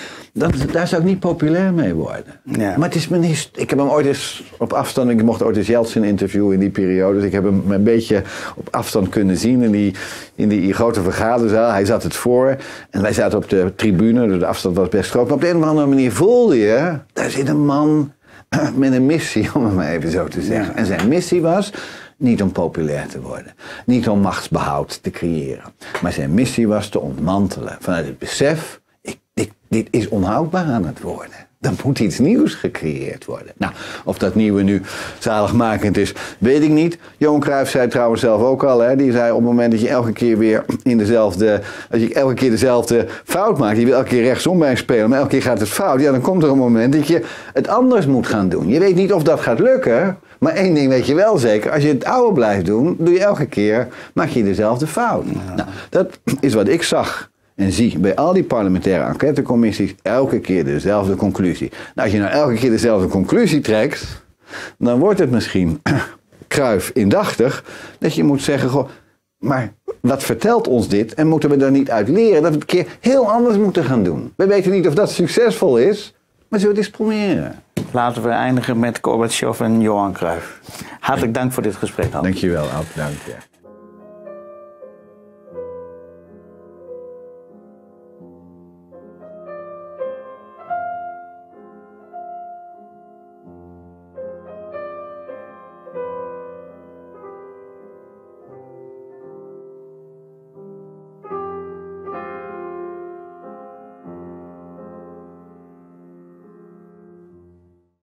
B: daar zou ik niet populair mee worden. Ja. Maar het is ik heb hem ooit eens op afstand, ik mocht ooit eens Yeltsin interviewen in die periode, dus ik heb hem een beetje op afstand kunnen zien in die grote vergaderzaal. Hij zat het voor en wij zaten op de tribune, dus de afstand was best groot. Maar op de een of andere manier voelde je, daar zit een man met een missie, om het maar even zo te zeggen. Ja. En zijn missie was niet om populair te worden, niet om machtsbehoud te creëren, maar zijn missie was te ontmantelen vanuit het besef, dit is onhoudbaar aan het worden. Dan moet iets nieuws gecreëerd worden. Nou, of dat nieuwe nu zaligmakend is, weet ik niet. Johan Cruijff zei trouwens zelf ook al, hè, die zei op het moment dat je elke keer weer als je elke keer dezelfde fout maakt, je wil elke keer rechtsom bij spelen, maar elke keer gaat het fout, ja, dan komt er een moment dat je het anders moet gaan doen. Je weet niet of dat gaat lukken, maar één ding weet je wel zeker, als je het oude blijft doen, doe je elke keer, maak je dezelfde fout. Ja. Nou, dat is wat ik zag en zie bij al die parlementaire enquêtecommissies, elke keer dezelfde conclusie. Nou, als je nou elke keer dezelfde conclusie trekt, dan wordt het misschien Cruijff indachtig dat je moet zeggen, goh, maar wat vertelt ons dit en moeten we daar niet uit leren dat we het een keer heel anders moeten gaan doen? We weten niet of dat succesvol is, maar zullen we het eens proberen?
A: Laten we eindigen met Gorbachev en Johan Cruijff. Hartelijk dank voor dit gesprek, Hans.
B: Dankjewel, Alp. Dank je.